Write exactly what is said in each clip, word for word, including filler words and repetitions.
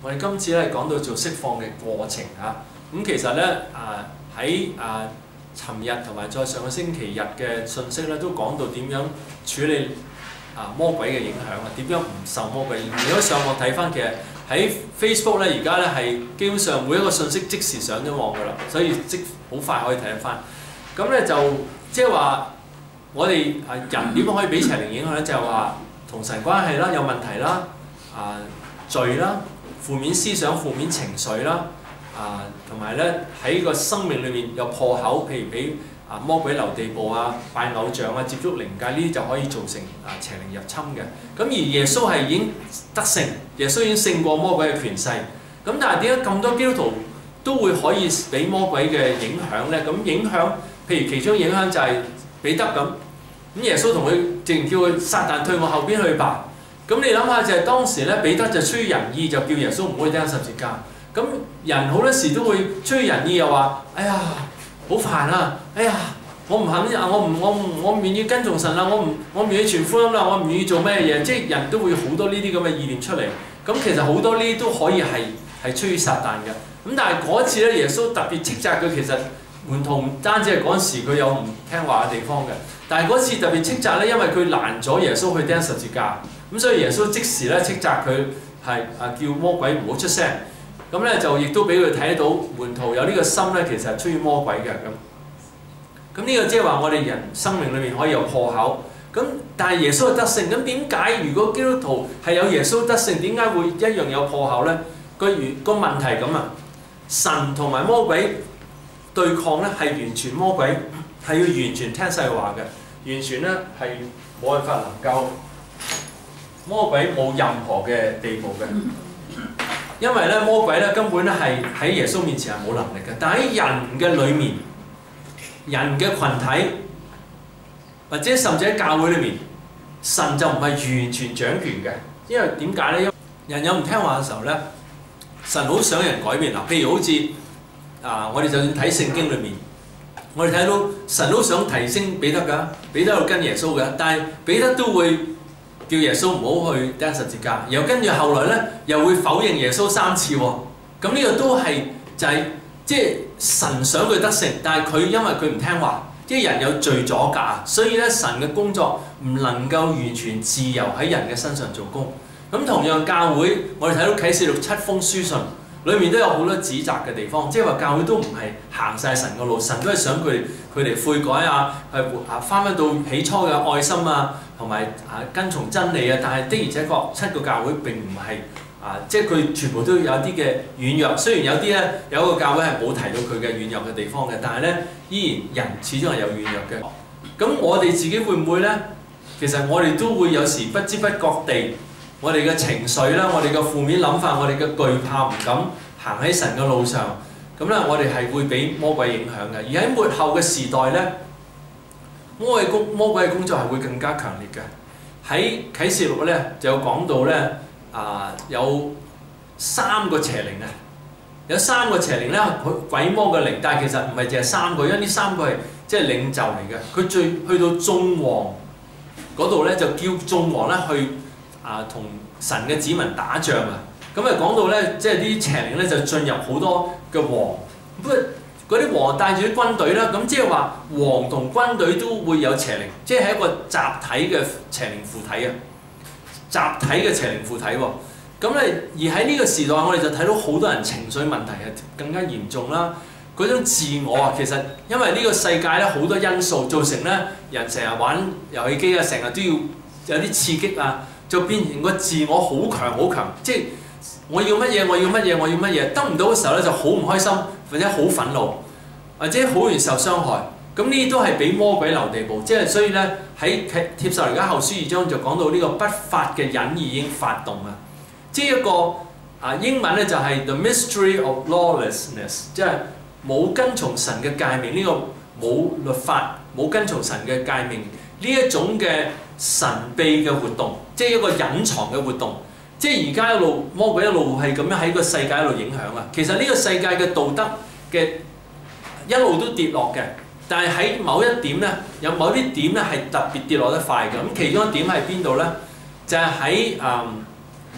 我哋今次咧講到做釋放嘅過程啊，咁其實咧啊喺啊尋日同埋再上個星期日嘅信息咧，都講到點樣處理啊魔鬼嘅影響啊，點樣唔受魔鬼影響。如果上網睇翻，其實喺 Facebook 咧而家咧係基本上每一個信息即時上咗網㗎啦，所以即好快可以睇得翻。咁咧就即係話我哋啊人點樣可以俾邪靈影響咧？就係話同神關係啦，有問題啦，啊罪啦，負面思想、負面情緒啦，啊同埋咧喺個生命裏面有破口，譬如俾啊魔鬼留地步啊、拜偶像啊、接觸靈界呢啲就可以造成啊邪靈入侵嘅。咁而耶穌係已經得勝，耶穌已經勝過魔鬼嘅權勢。咁但係點解咁多基督徒都會可以俾魔鬼嘅影響咧？咁影響譬如其中影響就係彼得咁，咁耶穌同佢直情叫佢撒旦退我後邊去吧。咁你諗下就係當時咧，彼得就出於仁義就叫耶穌唔好去釘十字架。咁人好多時都會出於仁義又話：哎呀好煩啊！哎呀我唔肯啊！我唔我唔我唔願意跟從神啦！我唔我唔願意傳福音啦！我唔願意做咩嘢？即係人都會好多呢啲咁嘅意念出嚟。咁其實好多呢啲都可以係係出於撒旦嘅。咁但係嗰次咧，耶穌特別斥責佢，其實門徒唔單止係嗰陣時佢有唔聽話嘅地方嘅，但係嗰次特別斥責咧，因為佢攔咗耶穌去釘十字架，咁所以耶穌即時咧斥責佢係啊叫魔鬼唔好出聲，咁咧就亦都俾佢睇到門徒有呢個心咧，其實係出於魔鬼嘅咁。咁呢個即係話我哋人生命裏面可以有破口，咁但係耶穌係得勝，咁點解如果基督徒係有耶穌得勝，點解會一樣有破口咧？個原個問題咁啊，神同埋魔鬼對抗咧係完全魔鬼係要完全聽神話嘅，完全咧係冇辦法能夠魔鬼冇任何嘅地步嘅，因為咧魔鬼咧根本咧係喺耶穌面前係冇能力嘅，但喺人嘅裏面，人嘅群體或者甚至喺教會裏面，神就唔係完全掌權嘅，因為點解咧？因為人有唔聽話嘅時候咧，神好想人改變嗱，譬如好似啊，我哋就算睇聖經裏面，我哋睇到神都想提升彼得㗎，彼得喺度跟耶穌嘅，但係彼得都會叫耶穌唔好去釘十字架，然後跟住後來咧又會否認耶穌三次喎。咁呢個都係就係即係神想佢得勝，但係佢因為佢唔聽話，即係人有罪阻隔，所以咧神嘅工作唔能夠完全自由喺人嘅身上做工。咁同樣教會，我哋睇到啟示錄七封書信，裏面都有好多指責嘅地方，即係話教會都唔係行晒神嘅路，神都係想佢哋佢哋悔改啊，係啊翻返到起初嘅愛心啊，同埋啊跟從真理啊。但係的而且確七個教會並唔係啊，即係佢全部都有啲嘅軟弱。雖然有啲咧有一個教會係冇提到佢嘅軟弱嘅地方嘅，但係咧依然人始終係有軟弱嘅。咁我哋自己會唔會咧？其實我哋都會有時不知不覺地。我哋嘅情緒啦，我哋嘅負面諗法，我哋嘅懼怕唔敢行喺神嘅路上，咁咧我哋係會俾魔鬼影響嘅。而喺末後嘅時代咧，魔鬼工魔鬼嘅工作係會更加強烈嘅。喺啟示錄咧就有講到咧啊、呃，有三個邪靈啊，有三個邪靈咧，鬼魔嘅靈，但係其實唔係淨係三個，因為呢三個係即係領袖嚟嘅。佢最去到眾王嗰度咧，就叫眾王咧去。啊，同神嘅子民打仗啊！咁啊講到咧，即係啲邪靈咧就進入好多嘅王，不過嗰啲王帶住啲軍隊啦，咁即係話王同軍隊都會有邪靈，即係一個集體嘅邪靈附體啊！集體嘅邪靈附體喎，咁咧而喺呢個時代，我哋就睇到好多人情緒問題係更加嚴重啦。嗰種自我啊，其實因為呢個世界咧好多因素造成咧，人成日玩遊戲機啊，成日都要有啲刺激啊。就變成個自我好強好強，即係我要乜嘢，我要乜嘢，我要乜嘢，得唔到嘅時候咧就好唔開心，或者好憤怒，或者好容易受傷害。咁呢啲都係俾魔鬼留地步，即係所以咧喺帖撒羅尼迦後書二章就講到呢個不法嘅隱意已經發動啊！即係一個啊英文咧就係 the mystery of lawlessness， 即係冇跟從神嘅誡命，呢個冇律法冇跟從神嘅誡命呢一種嘅神秘嘅活動，即係一個隱藏嘅活動。即係而家一路魔鬼一路係咁樣喺個世界一路影響啊！其實呢個世界嘅道德嘅一路都跌落嘅，但係喺某一點咧，有某啲點咧係特別跌落得快嘅。咁其中一點係邊度咧？就係喺誒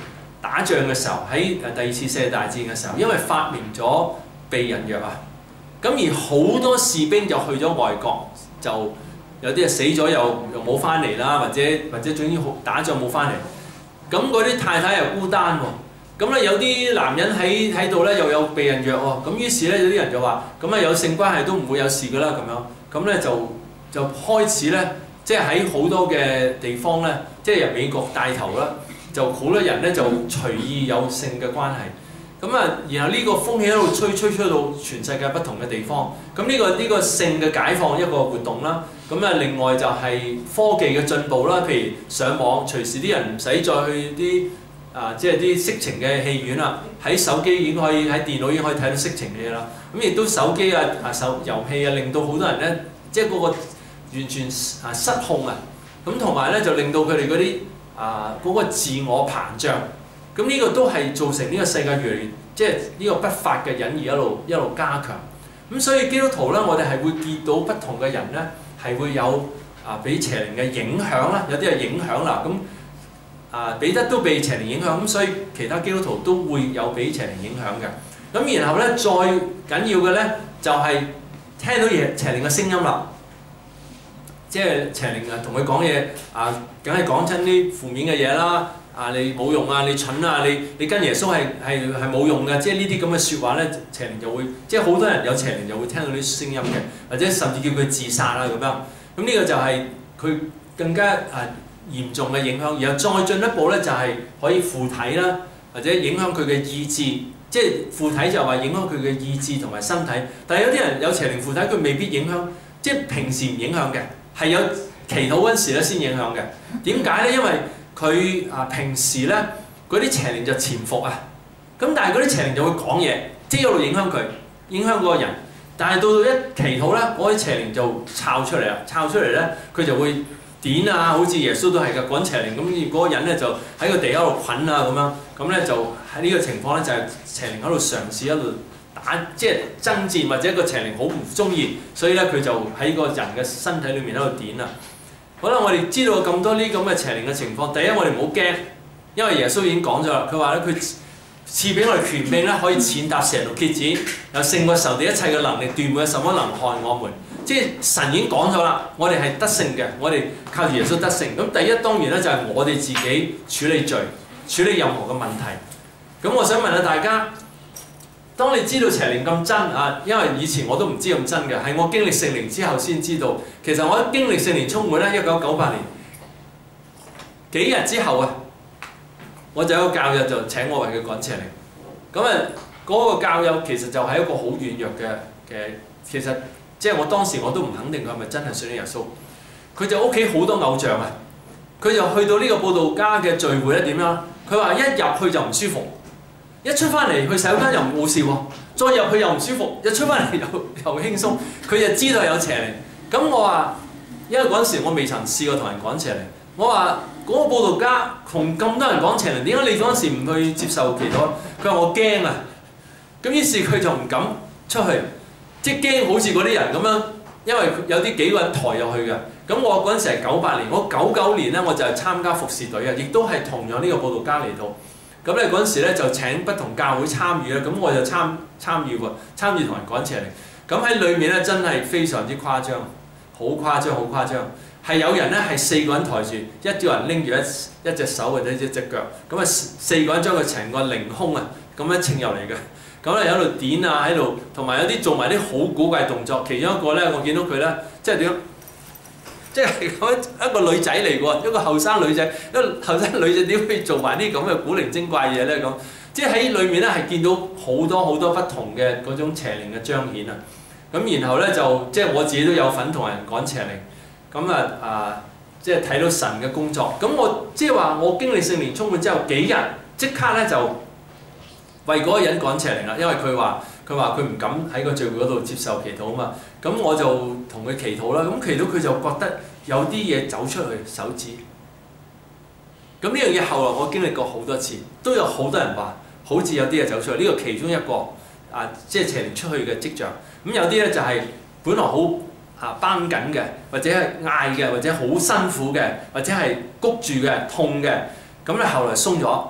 打仗嘅時候，喺誒第二次世界大戰嘅時候，因為發明咗避孕藥啊，咁而好多士兵就去咗外國，就有啲人死咗又又冇翻嚟啦，或者或者總之好打仗冇翻嚟，咁嗰啲太太又孤單喎。咁咧有啲男人喺喺度咧又有避孕藥喎，咁於是咧有啲人就話：咁啊有性關係都唔會有事㗎啦咁樣。咁咧就就開始咧，即係喺好多嘅地方咧，即係由美國帶頭啦，就好多人咧就隨意有性嘅關係。咁啊，然後呢個風氣一路吹吹吹到全世界不同嘅地方。咁呢個呢個性嘅解放一個活動啦。咁啊，另外就係科技嘅進步啦，譬如上網，隨時啲人唔使再去啲。啊，即係啲色情嘅戲院啦，喺手機已經可以，喺電腦已經可以睇到色情嘅嘢啦。咁亦都手機啊、啊手遊戲啊，令到好多人咧，即係嗰個完全啊失控啊。咁同埋咧就令到佢哋嗰啲啊嗰個自我膨脹。咁呢個都係造成呢個世界越嚟越，即係呢個不法嘅隱喻一路一路加強。咁所以基督徒咧，我哋係會見到不同嘅人咧，係會有啊俾邪靈嘅影響啦，有啲係影響啦咁。啊，彼得都被邪靈影響，咁所以其他基督徒都會有俾邪靈影響嘅。咁然後咧，再緊要嘅咧就係、是、聽到嘢邪靈嘅聲音啦，即係邪靈啊同佢講嘢啊，梗係講親啲負面嘅嘢啦。啊，你冇用啊，你蠢啊，你你跟耶穌係係係冇用嘅，即係呢啲咁嘅説話咧，邪靈就會即係好多人有邪靈就會聽到啲聲音嘅，或者甚至叫佢自殺啊咁樣。咁呢個就係佢更加啊嚴重嘅影響，然後再進一步咧就係可以附體啦，或者影響佢嘅意志，即係附體就話影響佢嘅意志同埋身體。但係有啲人有邪靈附體，佢未必影響，即係平時唔影響嘅，係有祈禱嗰陣時咧先影響嘅。點解咧？因為佢啊平時咧嗰啲邪靈就潛伏啊，咁但係嗰啲邪靈就會講嘢，即係一路影響佢，影響嗰個人。但係到到一祈禱咧，嗰啲邪靈就抄出嚟啦，抄出嚟咧佢就會點啊，好似耶穌都係㗎，趕邪靈咁，嗰、那個人咧就喺個地嗰度捆啊咁樣，咁咧就喺呢個情況咧就係、是、邪靈喺度嘗試喺度打，即係爭戰，或者個邪靈好唔中意，所以咧佢就喺個人嘅身體裏面喺度點啊。好啦，我哋知道咁多呢咁嘅邪靈嘅情況，第一我哋唔好驚，因為耶穌已經講咗啦，佢話咧佢賜俾我哋權柄咧，可以踐踏蛇同蠍子，又勝過仇敵一切嘅能力，斷沒有什麼能害我們。即係神已經講咗啦，我哋係得勝嘅，我哋靠住耶穌得勝。咁第一當然咧就係我哋自己處理罪，處理任何嘅問題。咁我想問下大家，當你知道邪靈咁真啊，因為以前我都唔知咁真嘅，係我經歷聖靈之後先知道。其實我經歷聖靈充滿咧，一九九八年幾日之後啊，我就有個教友就請我為佢趕邪靈。咁啊，嗰個教友其實就係一個好軟弱嘅嘅，其實。即係我當時我都唔肯定佢係咪真係信咗耶穌。佢就屋企好多偶像啊！佢就去到呢個佈道家嘅聚會咧點樣？佢話一入去就唔舒服，一出翻嚟去洗手間又冇事喎，再入去又唔舒服，一出翻嚟又又輕鬆。佢就知道有邪靈。咁我話，因為嗰陣時我未曾試過同人講邪靈。我話嗰、那個佈道家同咁多人講邪靈，點解你嗰陣時唔去接受祈禱？佢話我驚啊！咁於是佢就唔敢出去。即係驚好似嗰啲人咁樣，因為有啲幾個人抬入去嘅。咁我嗰陣時係九八年，我九九年咧我就係參加服侍隊啊，亦都係同樣呢個佈道家嚟到。咁咧嗰陣時咧就請不同教會參與啦，咁我就參參與喎，參與同人趕邪靈。咁喺裏面咧真係非常之誇張，好誇張，好誇張。係有人咧係四個人抬住，一個人拎住一一隻手或者一隻腳，咁啊四個人將佢成個凌空啊咁樣稱入嚟嘅。咁咧喺度點啊，喺度同埋有啲做埋啲好古怪動作。其中一個咧，我見到佢咧，即係點？即係咁一個女仔嚟喎，一個後生女仔，一個後生女仔點可以做埋啲咁嘅古靈精怪嘢咧？咁即係喺裏面咧係見到好多好多不同嘅嗰種邪靈嘅彰顯啊！咁然後咧就即係我自己都有份同人趕邪靈，咁啊啊即係睇到神嘅工作。咁我即係話我經歷聖靈充滿之後幾日，即刻咧就為嗰個人趕邪靈啦，因為佢話佢話佢唔敢喺個聚會嗰度接受祈禱啊嘛，咁我就同佢祈禱啦，咁祈禱佢就覺得有啲嘢走出去手指，咁呢樣嘢後來我經歷過好多次，都有好多人話好似有啲嘢走出去，呢個其中一個啊，即係邪靈出去嘅跡象。咁有啲咧就係本來好啊繃緊嘅，或者係嗌嘅，或者好辛苦嘅，或者係谷住嘅、痛嘅，咁咧後來鬆咗。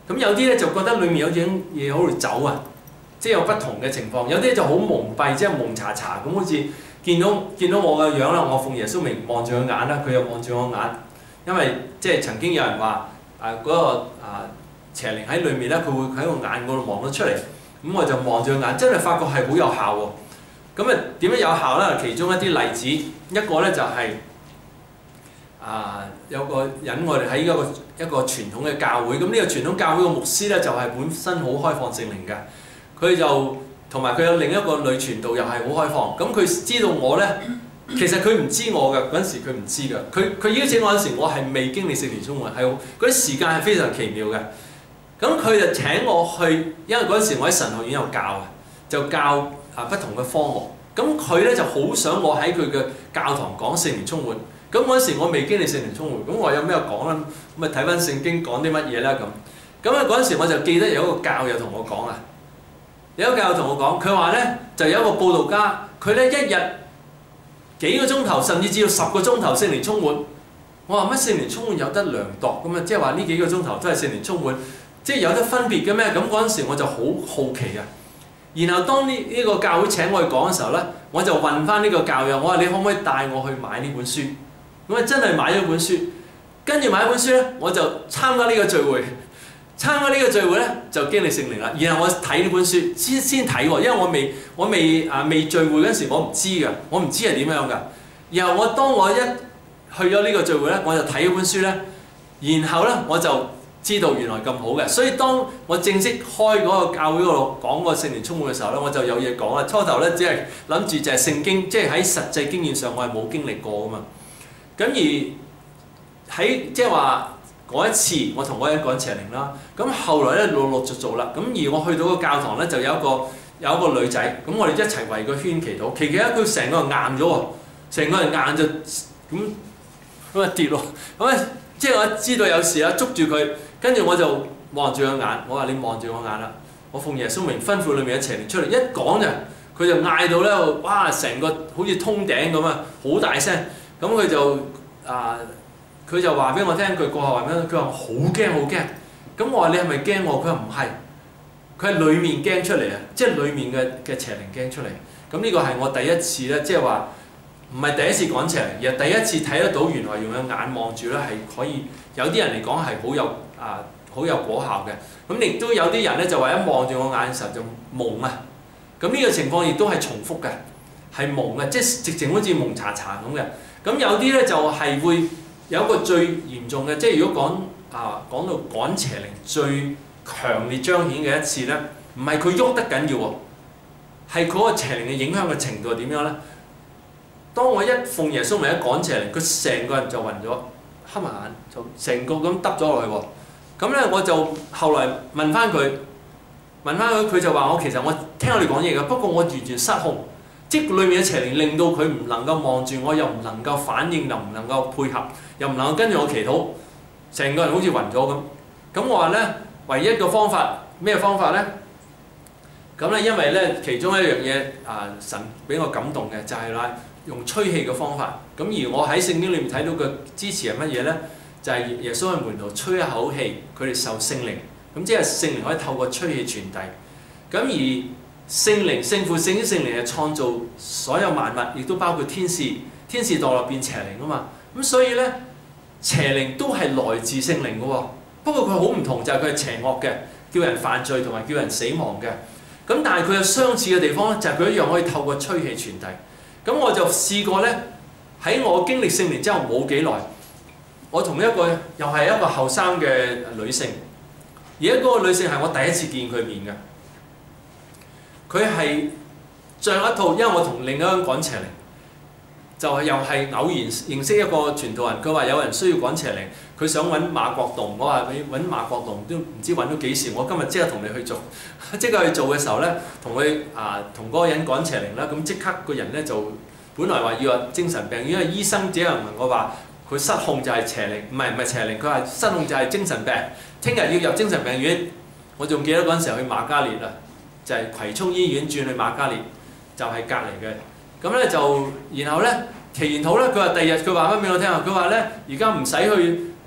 咁有啲咧就覺得裡面有種嘢喺度走啊，即係有不同嘅情況。有啲就好蒙蔽，即係蒙查查咁，好似見到見到我嘅樣啦，我奉耶穌名望住佢眼啦，佢又望住我眼，因為即係曾經有人話誒嗰個啊邪靈喺裏面咧，佢會喺個眼嗰度望到出嚟，咁我就望住佢眼，真係發覺係好有效喎。咁啊點樣有效咧？其中一啲例子，一個咧就係、是。啊，有個人我哋喺一個一個傳統嘅教會，咁呢個傳統教會嘅牧師咧就係、是、本身好開放聖靈嘅，佢就同埋佢有另一個女傳道又係好開放，咁佢知道我咧，其實佢唔知我嘅嗰陣時佢唔知嘅，佢佢邀請我嗰陣時我係未經歷聖靈充滿，係嗰啲時間係非常奇妙嘅，咁佢就請我去，因為嗰陣時我喺神學院有教啊，就教啊不同嘅科目，咁佢咧就好想我喺佢嘅教堂講聖靈充滿。咁嗰陣時我未經歷聖靈充滿，咁我有咩講啦？咁咪睇翻聖經講啲乜嘢啦咁。咁啊嗰陣時我就記得有一個教友同我講啊，有一個教友同我講，佢話咧就有一個佈道家，佢咧一日幾個鐘頭，甚至至到十個鐘頭聖靈充滿。我話乜聖靈充滿有得量度咁啊？即係話呢幾個鐘頭都係聖靈充滿，即係有得分別嘅咩？咁嗰陣時我就好好奇啊。然後當呢呢個教會請我去講嘅時候咧，我就問翻呢個教友，我話你可唔可以帶我去買呢本書？咁啊真係買咗本書，跟住買一本書咧，我就參加呢個聚會，參加呢個聚會咧就經歷聖靈啦。然後我睇呢本書先先睇喎，因為我未我未啊未聚會嗰陣時我唔知㗎，我唔知係點樣㗎。然後我當我一去咗呢個聚會咧，我就睇嗰本書咧，然後咧我就知道原來咁好嘅。所以當我正式開嗰個教會嗰度講個聖靈充滿嘅時候咧，我就有嘢講啦。初頭咧只係諗住就係聖經，即係喺實際經驗上我係冇經歷過㗎嘛。咁而喺即係話嗰一次，我同嗰人講邪靈啦。咁後來咧陸陸續續啦。咁而我去到個教堂咧，就有一個有一個女仔，咁我哋一齊圍個圈祈禱。祈祈下佢成個人硬咗喎，成個人硬就咁咁啊跌咯。咁啊即係我知道有事啦，捉住佢，跟住我就望住佢眼，我話你望住我眼啦。我奉耶穌名吩咐裏面嘅邪靈出嚟，一講就佢就嗌到咧，哇！成個好似通頂咁啊，好大聲。咁佢就啊，佢就話俾我聽，佢過後話咩？佢話好驚好驚。咁我話你係咪驚我？佢話唔係，佢係裡面驚出嚟啊！即係裡面嘅嘅邪靈驚出嚟。咁呢個係我第一次咧，即係話唔係第一次講邪靈，而係第一次睇得到原來用個眼望住咧係可以有啲人嚟講係好有啊好有果效嘅。咁亦都有啲人咧就話一望住我眼嘅時候就蒙啊。咁呢個情況亦都係重複嘅，係蒙嘅，即係直情好似蒙查查咁嘅。咁有啲咧就係會有一個最嚴重嘅，即係如果講啊講到趕邪靈最強烈彰顯嘅一次咧，唔係佢喐得緊要喎，係嗰個邪靈嘅影響嘅程度係點樣咧？當我一奉耶穌名一趕邪靈，佢成個人就暈咗，黑埋眼，就成個咁耷咗落去喎。咁咧我就後來問翻佢，問翻佢，佢就話我其實我聽我哋講嘢嘅，不過我完全失控。即係裏面嘅邪靈令到佢唔能夠望住我，又唔能夠反應，又唔能夠配合，又唔能夠跟住我祈禱，成個人好似暈咗咁。咁我話咧，唯一嘅方法咩方法咧？咁咧，因為咧其中一樣嘢啊，神俾我感動嘅就係啦，用吹氣嘅方法。咁而我喺聖經裏面睇到嘅支持係乜嘢咧？就係、是、耶穌嘅門徒吹一口氣，佢哋受聖靈。咁即係聖靈可以透過吹氣傳遞。咁而聖靈、聖父、聖子、聖靈係創造所有萬物，亦都包括天使。天使墮落變邪靈啊嘛，咁所以咧邪靈都係來自聖靈嘅喎。不過佢好唔同，就係佢係邪惡嘅，叫人犯罪同埋叫人死亡嘅。咁但係佢有相似嘅地方咧，就係、是、佢一樣可以透過吹氣傳遞。咁我就試過咧，喺我經歷聖靈之後冇幾耐，我同一個又係一個後生嘅女性，而家嗰個女性係我第一次見佢面嘅。佢係着一套，因為我同另一個人趕邪靈，就係又係偶然認識一個傳道人。佢話有人需要趕邪靈，佢想揾馬國棟。我話你揾馬國棟都唔知揾到幾時。我今日即刻同你去做，即刻去做嘅時候咧，同佢啊同嗰個人趕邪靈啦。咁即刻個人咧就本來話要話精神病，因為醫生只係問我話佢失控就係邪靈，唔係唔係邪靈，佢話失控就係精神病。聽日要入精神病院。我仲記得嗰陣時候去瑪嘉烈啊。就係葵涌醫院轉去瑪嘉烈，就係隔離嘅。咁咧就，然後咧祈完禱咧，佢話第二日佢話翻俾我聽啊，佢話咧而家唔使去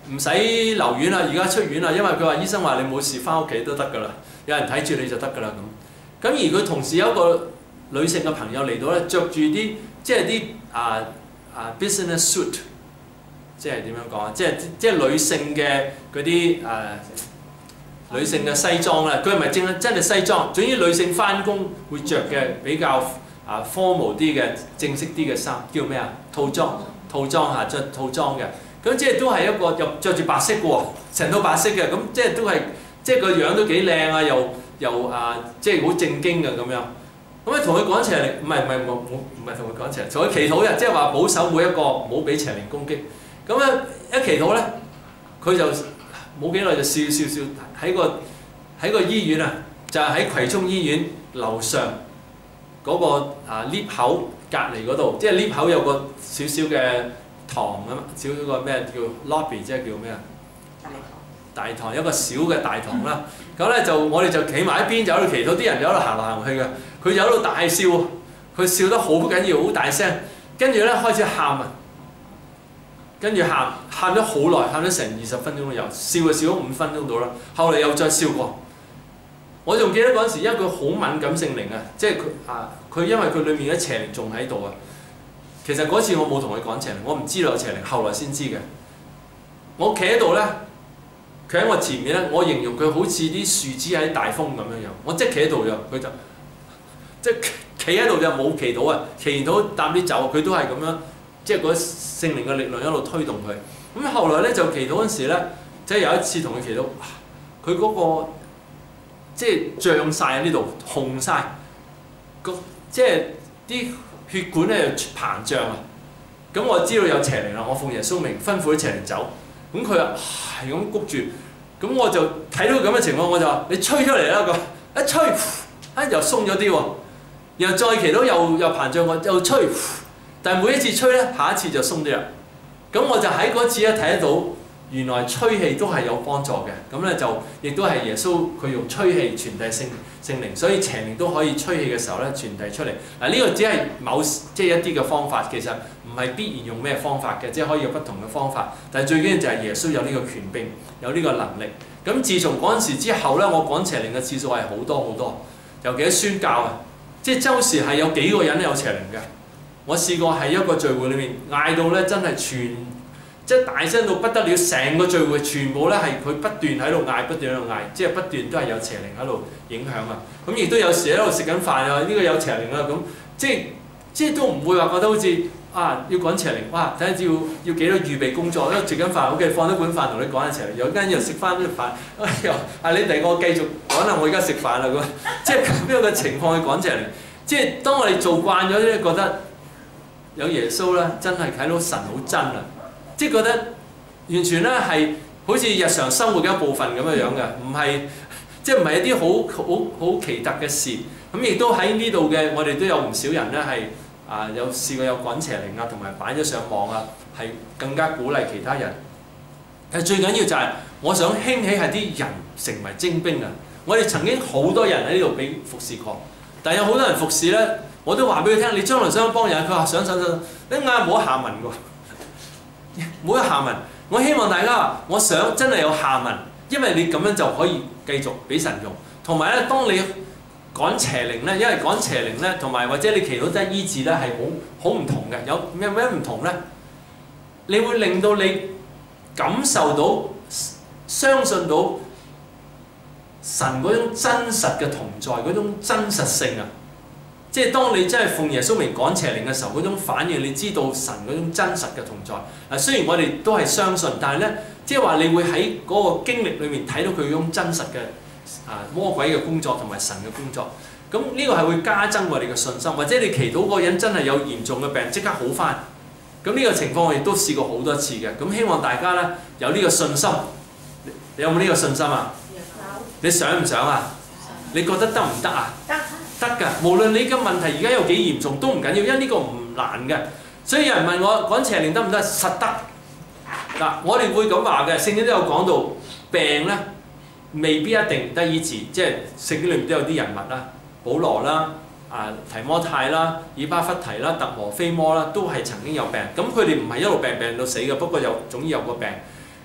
唔使留院啦，而家出院啦，因為佢話醫生話你冇事翻屋企都得㗎啦，有人睇住你就得㗎啦咁。咁而佢同時有一個女性嘅朋友嚟到咧，着住啲即係啲啊啊 business suit， 即係點樣講啊？即係即係女性嘅嗰啲誒女性嘅西裝啦，佢唔係正真係西裝，總之女性翻工會着嘅比較啊 formal 啲嘅正式啲嘅衫，叫咩啊？套裝套裝嚇，着套裝嘅。咁即係都係一個又着住白色嘅喎，成套白色嘅，咁即係都係即係個樣都幾靚啊，又又啊即係好正經嘅咁樣。咁啊同佢講邪靈，唔係唔係冇冇唔係同佢講邪靈，同佢祈禱嘅，即係話保守每一個唔好俾邪靈攻擊。咁啊一祈禱咧，佢就冇幾耐就笑笑笑喺個喺個醫院啊，就係喺葵涌醫院樓上嗰個啊 lift 口隔離嗰度，即係 lift 口有個少少嘅堂咁，少少個咩叫 lobby， 即係叫咩啊？大堂。大堂有一個小嘅大堂啦。咁咧就我哋就企埋一邊，就喺度祈禱，啲人就喺度行嚟行去嘅。佢就喺度大笑，佢笑得好緊要，好大聲。跟住咧開始喊啊，跟住喊喊咗好耐，喊咗成二十分鐘都有，笑就笑咗五分鐘到啦。後嚟又再笑過。我仲記得嗰陣時，因為佢好敏感聖靈啊，即係佢啊，佢因為佢裏面嘅邪靈仲喺度啊。其實嗰次我冇同佢講邪靈，我唔知道有邪靈，後來先知嘅。我企喺度咧，佢喺我前面咧，我形容佢好似啲樹枝喺大風咁樣樣。我即係企喺度啫，佢就即係企喺度就冇祈禱啊，祈禱搭啲走，佢都係咁樣，即係嗰聖靈嘅力量一路推動佢。咁後來咧就祈禱嗰陣時咧，即係有一次同佢祈禱，佢嗰個即係脹曬喺呢度，紅曬，個即係啲血管咧又膨脹啊！咁我知道有邪靈啦，我奉耶穌名吩咐啲邪靈走。咁佢啊係咁谷住，咁我就睇到咁嘅情況，我就話：你吹出嚟啦！個一吹，啊又鬆咗啲喎，然後再祈禱又又膨脹，我又吹，但係每一次吹咧，下一次就鬆啲啦。咁我就喺嗰次咧睇得到，原來吹氣都係有幫助嘅。咁咧就亦都係耶穌佢用吹氣傳遞聖聖靈，所以邪靈都可以吹氣嘅時候咧傳遞出嚟。嗱呢個只係某即係一啲嘅方法，其實唔係必然用咩方法嘅，即係可以有不同嘅方法。但係最緊要就係耶穌有呢個權柄，有呢個能力。咁自從嗰陣時之後咧，我講邪靈嘅次數係好多好多，尤其係宣教啊，即係周時係有幾個人有邪靈嘅。我試過喺一個聚會裏面嗌到咧，真係全即係大聲到不得了，成個聚會全部咧係佢不斷喺度嗌，不斷喺度嗌，即係不斷都係有邪靈喺度影響啊！咁亦都有時喺度食緊飯啊，呢個有邪靈啊咁，即係即係都唔會話覺得好似啊要講邪靈，哇！睇下要要幾多預備工作，因為食緊飯，OK，放咗碗飯同你講下邪靈，有間又食翻啲飯，哎呀啊你哋我繼續講啦，我而家食飯啦咁，即係咁樣嘅情況去講邪靈，即係當我哋做慣咗咧，覺得有耶穌咧，真係睇到神好真啊！即係覺得完全咧係好似日常生活嘅一部分咁樣樣嘅，唔係即係唔係一啲好好好奇特嘅事。咁亦都喺呢度嘅，我哋都有唔少人咧係啊有試過有滾邪靈啊，同埋擺咗上網啊，係更加鼓勵其他人。但係最緊要就係我想興起係啲人成為精兵啊！我哋曾經好多人喺呢度俾服侍過，但係有好多人服侍咧，我都話俾佢聽：你將來想幫人，佢話想想想，你嗌冇下文㗎。冇下文，我希望大家話，我想真係有下文，因為你咁樣就可以繼續俾神用。同埋咧，當你趕邪靈咧，因為趕邪靈咧，同埋或者你祈禱真醫治咧，係好好唔同嘅。有咩咩唔同咧？你會令到你感受到、相信到神嗰種真實嘅同在，嗰種真實性啊！即係當你真係奉耶穌名趕邪靈嘅時候，嗰種反應，你知道神嗰種真實嘅同在。嗱，雖然我哋都係相信，但係咧，即係話你會喺嗰個經歷裏面睇到佢嗰種真實嘅啊魔鬼嘅工作同埋神嘅工作。咁呢個係會加增我哋嘅信心，或者你祈禱嗰個人真係有嚴重嘅病，即刻好返。咁呢個情況我亦都試過好多次嘅。咁希望大家咧有呢個信心。你有冇呢個信心啊？你想唔想啊？你覺得得唔得啊？得㗎，無論你嘅問題而家有幾嚴重都唔緊要，因為呢個唔難嘅。所以有人問我趕邪靈得唔得？實得。嗱，我哋會咁話嘅，聖經都有講到病咧未必一定得醫治，即係聖經裏面都有啲人物啦，保羅啦、啊提摩太啦、以巴弗提啦、特羅菲摩啦，都係曾經有病。咁佢哋唔係一路病病到死嘅，不過有總之有個病。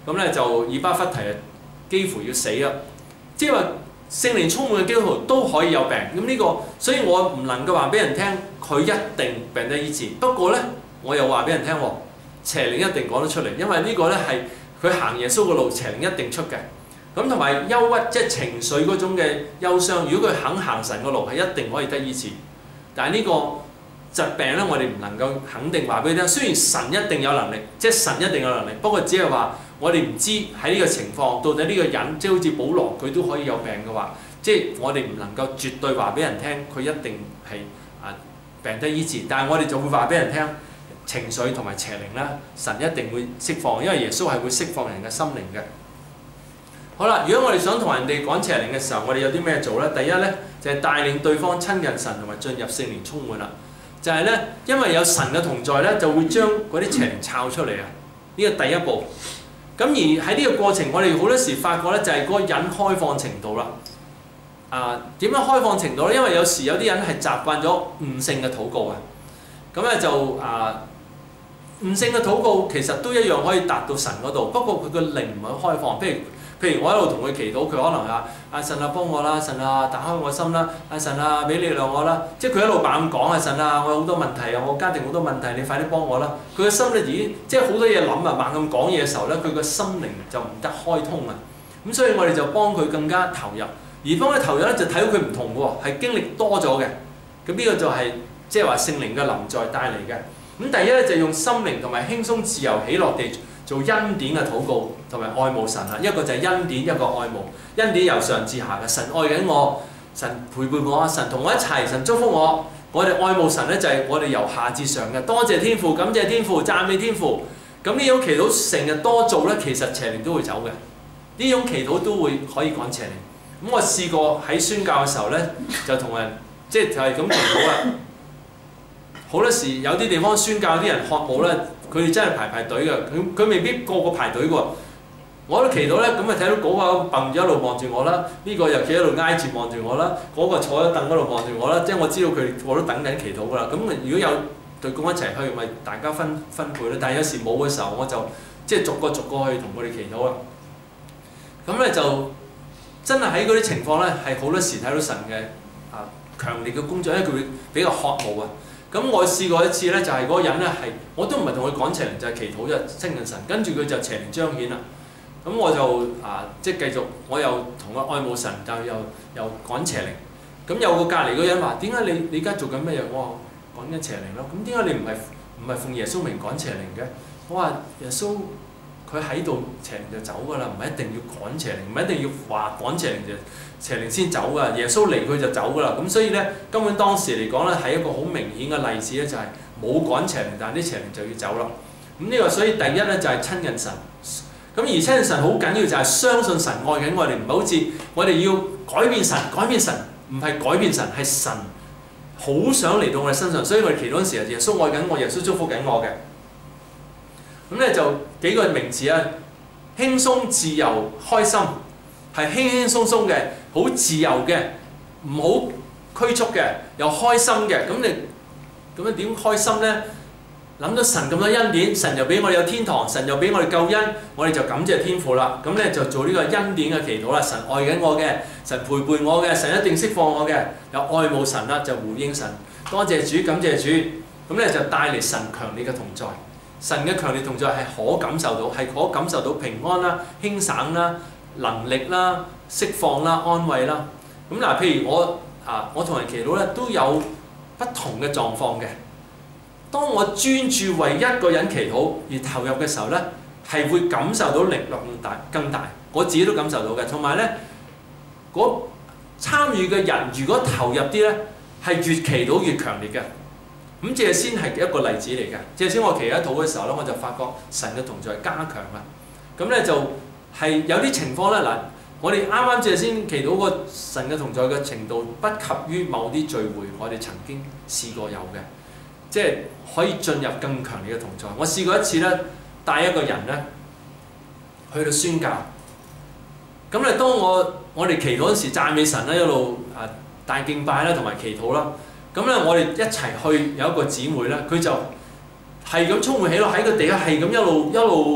咁咧就以巴弗提啊幾乎要死啊！即係話聖靈充滿嘅基督徒都可以有病，咁呢個所以我唔能夠話俾人聽佢一定病得醫治。不過咧，我又話俾人聽喎，邪靈一定講得出嚟，因為呢個咧係佢行耶穌嘅路，邪靈一定出嘅。咁同埋憂鬱，即係情緒嗰種嘅憂傷，如果佢肯行神嘅路，係一定可以得醫治。但係呢個疾病咧，我哋唔能夠肯定話俾你聽。雖然神一定有能力，即係神一定有能力，不過只係話我哋唔知喺呢個情況到底呢個人，即係好似保羅佢都可以有病嘅話，即係我哋唔能夠絕對話俾人聽佢一定係啊病得醫治。但係我哋就會話俾人聽情緒同埋邪靈啦，神一定會釋放，因為耶穌係會釋放人嘅心靈嘅。好啦，如果我哋想同人哋趕邪靈嘅時候，我哋有啲咩做呢？第一呢，就係、是、帶領對方親近神同埋進入聖靈充滿啦。就係、是、呢，因為有神嘅同在呢，就會將嗰啲邪靈抄出嚟啊！呢個第一步。咁而喺呢個過程，我哋好多時發覺呢，就係嗰個人開放程度啦。啊，點樣開放程度呢？因為有時有啲人係習慣咗悟性嘅禱告啊。咁咧就啊，悟性嘅禱告其實都一樣可以達到神嗰度，不過佢個靈唔係開放，譬如。譬如我一路同佢祈禱，佢可能啊，阿神啊幫我啦，神啊打開我心啦，阿神啊俾力量我啦，即係佢一路猛咁講啊，神啊我有好多問題啊，我家庭好多問題，你快啲幫我啦。佢個心咧已經即係好多嘢諗啊，猛咁講嘢嘅時候咧，佢個心靈就唔得開通啊。咁所以我哋就幫佢更加投入，而幫佢投入咧就睇到佢唔同嘅喎，係經歷多咗嘅。咁呢個就係即係話聖靈嘅臨在帶嚟嘅。咁第一咧就用心靈同埋輕鬆自由喜樂地做恩典嘅禱告同埋愛慕神啊，一個就係恩典，一個愛慕。恩典由上至下嘅，神愛緊我，神陪伴我，神同我一齊，神祝福我。我哋愛慕神咧就係我哋由下至上嘅，多謝天父，感謝天父，讚美天父。咁呢種祈禱成日多做咧，其實邪靈都會走嘅。呢種祈禱都會可以趕邪靈。咁我試過喺宣教嘅時候咧，就同人即係就係咁祈禱啦。好多時有啲地方宣教啲人渴慕咧。佢哋真係排排隊嘅，佢佢未必個個排隊喎。我都祈禱咧，咁咪睇到嗰個蹦住一路望住我啦，呢個又企喺度挨住望住我啦，嗰個坐喺凳嗰度望住我啦，即係我知道佢哋我都等緊祈禱㗎啦。咁如果有隊工一齊去，咪大家分分配啦。但係有時冇嘅時候，我就即係逐個逐個去同佢哋祈禱啦。咁咧就真係喺嗰啲情況咧，係好多時睇到神嘅啊強烈嘅工作，因為佢會比較渴慕啊。咁我試過一次咧，就係、是、嗰個人咧係，我都唔係同佢講邪靈，就係、是、祈禱就親近神，跟住佢就邪靈彰顯啦。咁我就啊，即係繼續，我又同佢愛慕神，但係又又趕邪靈。咁有個隔離嗰人話：點解你你而家做緊咩嘢？我話趕緊邪靈咯。咁點解你唔係唔係奉耶穌名趕邪靈嘅？我話耶穌佢喺度，邪靈就走㗎啦，唔係一定要趕邪靈，唔係一定要話趕邪靈就邪靈先走㗎。耶穌嚟佢就走㗎啦。咁所以咧，根本當時嚟講咧，係一個好明顯嘅例子咧，就係冇趕邪靈，但係啲邪靈就要走啦。咁呢個所以第一咧就係親近神。咁而親近神好緊要就係相信神愛緊我哋，唔係好似我哋要改變神，改變神唔係改變神，係神好想嚟到我哋身上。所以我哋祈禱嗰陣時，耶穌愛緊我，耶穌祝福緊我嘅。咁咧就幾個名詞啊，輕鬆、自由、開心，係輕輕鬆鬆嘅，好自由嘅，唔好拘束嘅，又開心嘅。咁你咁樣點開心咧？諗到神咁多恩典，神又俾我哋有天堂，神又俾我哋救恩，我哋就感謝天父啦。咁咧就做呢個恩典嘅祈禱啦。神愛緊我嘅，神陪伴我嘅，神一定釋放我嘅，有愛慕神啦，就回應神，多謝主，感謝主。咁咧就帶嚟神強烈嘅同在。神嘅強烈同在係可感受到，係可感受到平安啦、輕省啦、能力啦、釋放啦、安慰啦。咁嗱，譬如我啊，我同人祈禱咧都有不同嘅狀況嘅。當我專注為一個人祈禱而投入嘅時候咧，係會感受到力量更大、更大。我自己都感受到嘅。同埋咧，嗰參與嘅人如果投入啲咧，係越祈禱越強烈嘅。咁謝先係一個例子嚟嘅。謝先我祈一禱嘅時候咧，我就發覺神嘅同在加強啦。咁咧就係有啲情況咧嗱，我哋啱啱謝先祈禱個神嘅同在嘅程度，不及於某啲聚會，我哋曾經試過有嘅。即係可以進入更強烈嘅同在。我試過一次咧，帶一個人咧去到宣教。咁咧，當我我哋祈禱嗰時讚美神啦，一路啊大敬拜啦，同埋祈禱啦。咁咧，我哋一齊去有一個姊妹咧，佢就係咁充滿喜樂喺個地下，係咁一路一路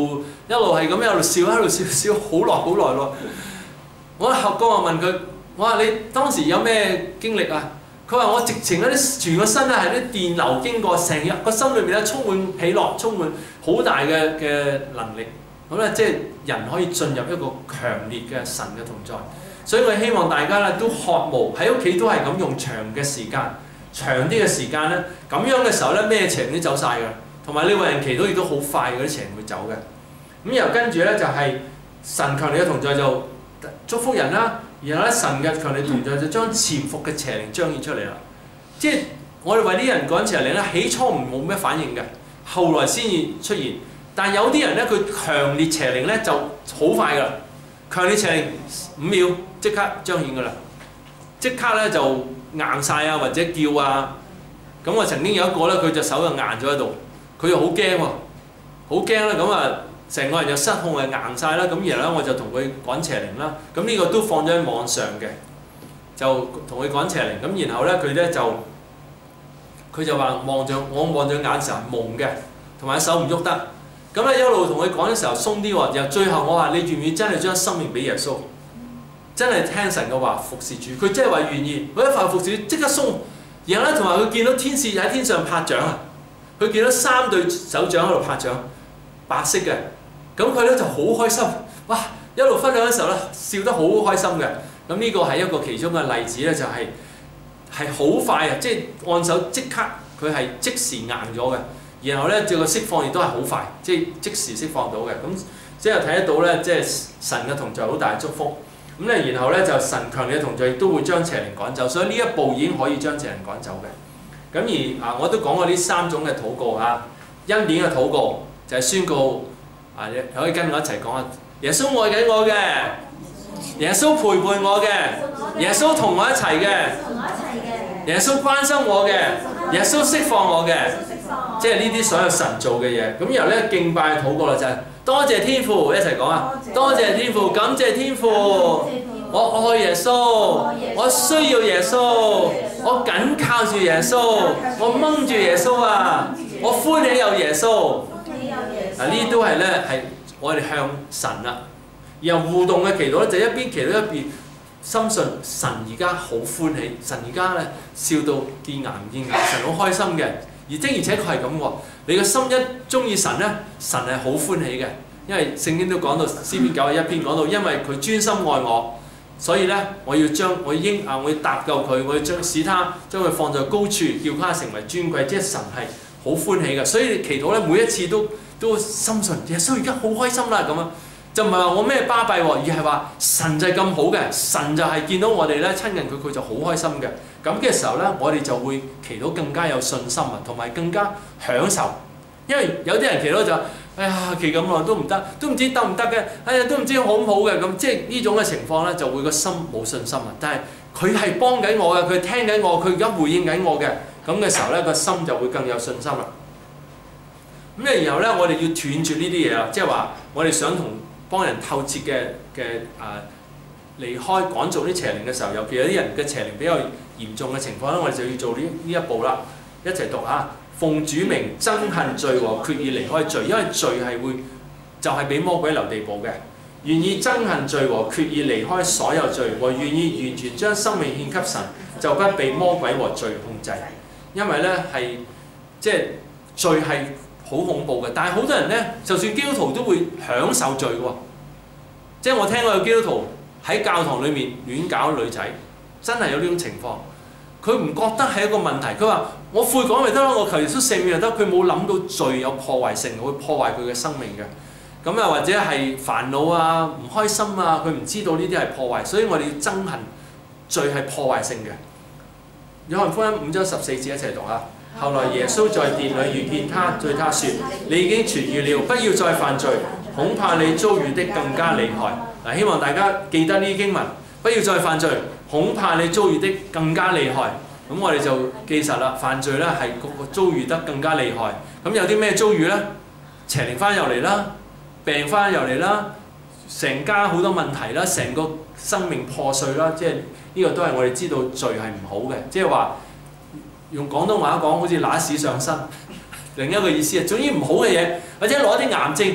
一路係咁一路笑，一路笑笑好耐好耐咯。我合哥我問佢，我話你當時有咩經歷啊？佢話我直情嗰啲全個身咧係啲電流經過，成日個心裏面咧充滿喜樂，充滿好大嘅嘅能力。咁咧即係人可以進入一個強烈嘅神嘅同在。所以我希望大家咧都渴慕喺屋企都係咁用長嘅時間，長啲嘅時間咧，咁樣嘅時候咧咩邪靈都走晒㗎。同埋你為人祈禱亦都好快嗰啲邪靈會走嘅。咁然後跟住咧就係、是、神強烈嘅同在就祝福人啦。然後咧神嘅強烈同在就將潛伏嘅邪靈彰顯出嚟啦。即係我哋為啲人趕邪靈咧，起初唔冇咩反應嘅，後來先至出現。但係有啲人咧佢強烈邪靈咧就好快㗎啦，強烈邪靈五秒即刻彰顯㗎啦，即刻咧就硬晒啊或者叫啊。咁我曾經有一個咧，佢隻手就硬咗喺度，佢又好驚喎，好驚啦咁啊！成個人又失控，係硬晒啦，咁然後咧我就同佢趕邪靈啦。咁呢個都放咗喺網上嘅，就同佢趕邪靈。咁然後咧佢咧就佢就話望住我望住眼嘅時候蒙嘅，同埋手唔喐得。咁咧一路同佢講嘅時候鬆啲喎。然後最後我話你願唔願意真係將生命俾耶穌，真係聽神嘅話服侍主。佢真係話願意，佢一發服侍主即刻鬆。然後咧同埋佢見到天使喺天上拍掌啊，佢見到三對手掌喺度拍掌，白色嘅。咁佢咧就好開心，哇！一路分享嘅時候咧，笑得好開心嘅。咁呢個係一個其中嘅例子咧，就係係好快啊！即係按手即刻，佢係即時硬咗嘅。然後咧，這個釋放亦都係好快，即係即時釋放到嘅。咁即係睇得到咧，即係神嘅同在好大嘅祝福。咁咧，然後咧就神強烈嘅同在亦都會將邪靈趕走，所以呢一步已經可以將邪靈趕走嘅。咁而啊，我都講過呢三種嘅禱告啊，恩典嘅禱告就係宣告。啊！你可以跟我一齊講啊！耶穌愛緊我嘅，耶穌陪伴我嘅，耶穌同我一齊嘅，耶穌關心我嘅，耶穌釋放我嘅，即係呢啲所有神做嘅嘢。咁然後咧敬拜禱告啦，就係多謝天父，一齊講啊！多謝天父，感謝天父，我愛耶穌，我需要耶穌，我緊靠住耶穌，我掹住耶穌啊！我歡喜有耶穌。嗱，呢啲都係咧係我哋向神啦，然後互動嘅祈禱咧就一邊祈禱一邊深信神而家好歡喜，神而家咧笑到見牙唔見牙，神好開心嘅。而的而且確係咁喎，你個心一中意神咧，神係好歡喜嘅，因為聖經都講到詩篇九十一篇講到，因為佢專心愛我，所以咧我要將我應啊我要搭救佢，我要將使他將佢放在高處，叫他成為尊貴，即係神係好歡喜嘅。所以祈禱咧每一次都。都深信耶穌而家好開心啦咁啊，就唔係話我咩巴閉喎，而係話神就係咁好嘅，神就係見到我哋咧親近佢，佢就好開心嘅。咁嘅時候咧，我哋就會祈禱更加有信心啊，同埋更加享受。因為有啲人祈禱就哎呀祈咁耐都唔得，都唔知得唔得嘅，哎呀都唔知好唔好嘅咁，即係呢種嘅情況咧就會個心冇信心啊。但係佢係幫緊我嘅，佢聽緊我，佢而家回應緊我嘅，咁嘅時候咧個心就會更有信心啦。咁咧，然後咧，我哋要斷絕呢啲嘢啦，即係話我哋想同幫人透徹嘅嘅啊離開趕逐啲邪靈嘅時候，尤其有啲人嘅邪靈比較嚴重嘅情況咧，我哋就要做呢呢一步啦。一齊讀下：奉主名憎恨罪和決意離開罪，因為罪係會就係、是、俾魔鬼留地步嘅。願意憎恨罪和決意離開所有罪，和願意完全將生命獻給神，就不被魔鬼和罪控制。因為咧係即係罪係好恐怖嘅，但係好多人咧，就算基督徒都會享受罪喎。即係我聽過有基督徒喺教堂裏面亂搞女仔，真係有呢種情況。佢唔覺得係一個問題，佢話我悔改咪得咯，我求耶穌赦免就得。佢冇諗到罪有破壞性，會破壞佢嘅生命嘅。咁啊，或者係煩惱啊、唔開心啊，佢唔知道呢啲係破壞，所以我哋要憎恨罪係破壞性嘅。約翰福音五章十四節一齊讀啊！後來耶穌在殿裏遇見他，對他說：你已經痊癒了，不要再犯罪，恐怕你遭遇的更加厲害。嗱，希望大家記得呢啲經文，不要再犯罪，恐怕你遭遇的更加厲害。咁我哋就記實啦，犯罪咧係個個遭遇得更加厲害。咁有啲咩遭遇呢？邪靈翻入嚟啦，病翻入嚟啦，成家好多問題啦，成個生命破碎啦，即係呢個都係我哋知道罪係唔好嘅，即係話。用廣東話講，好似揦屎上身。另一個意思啊，總之唔好嘅嘢，或者攞啲癌症，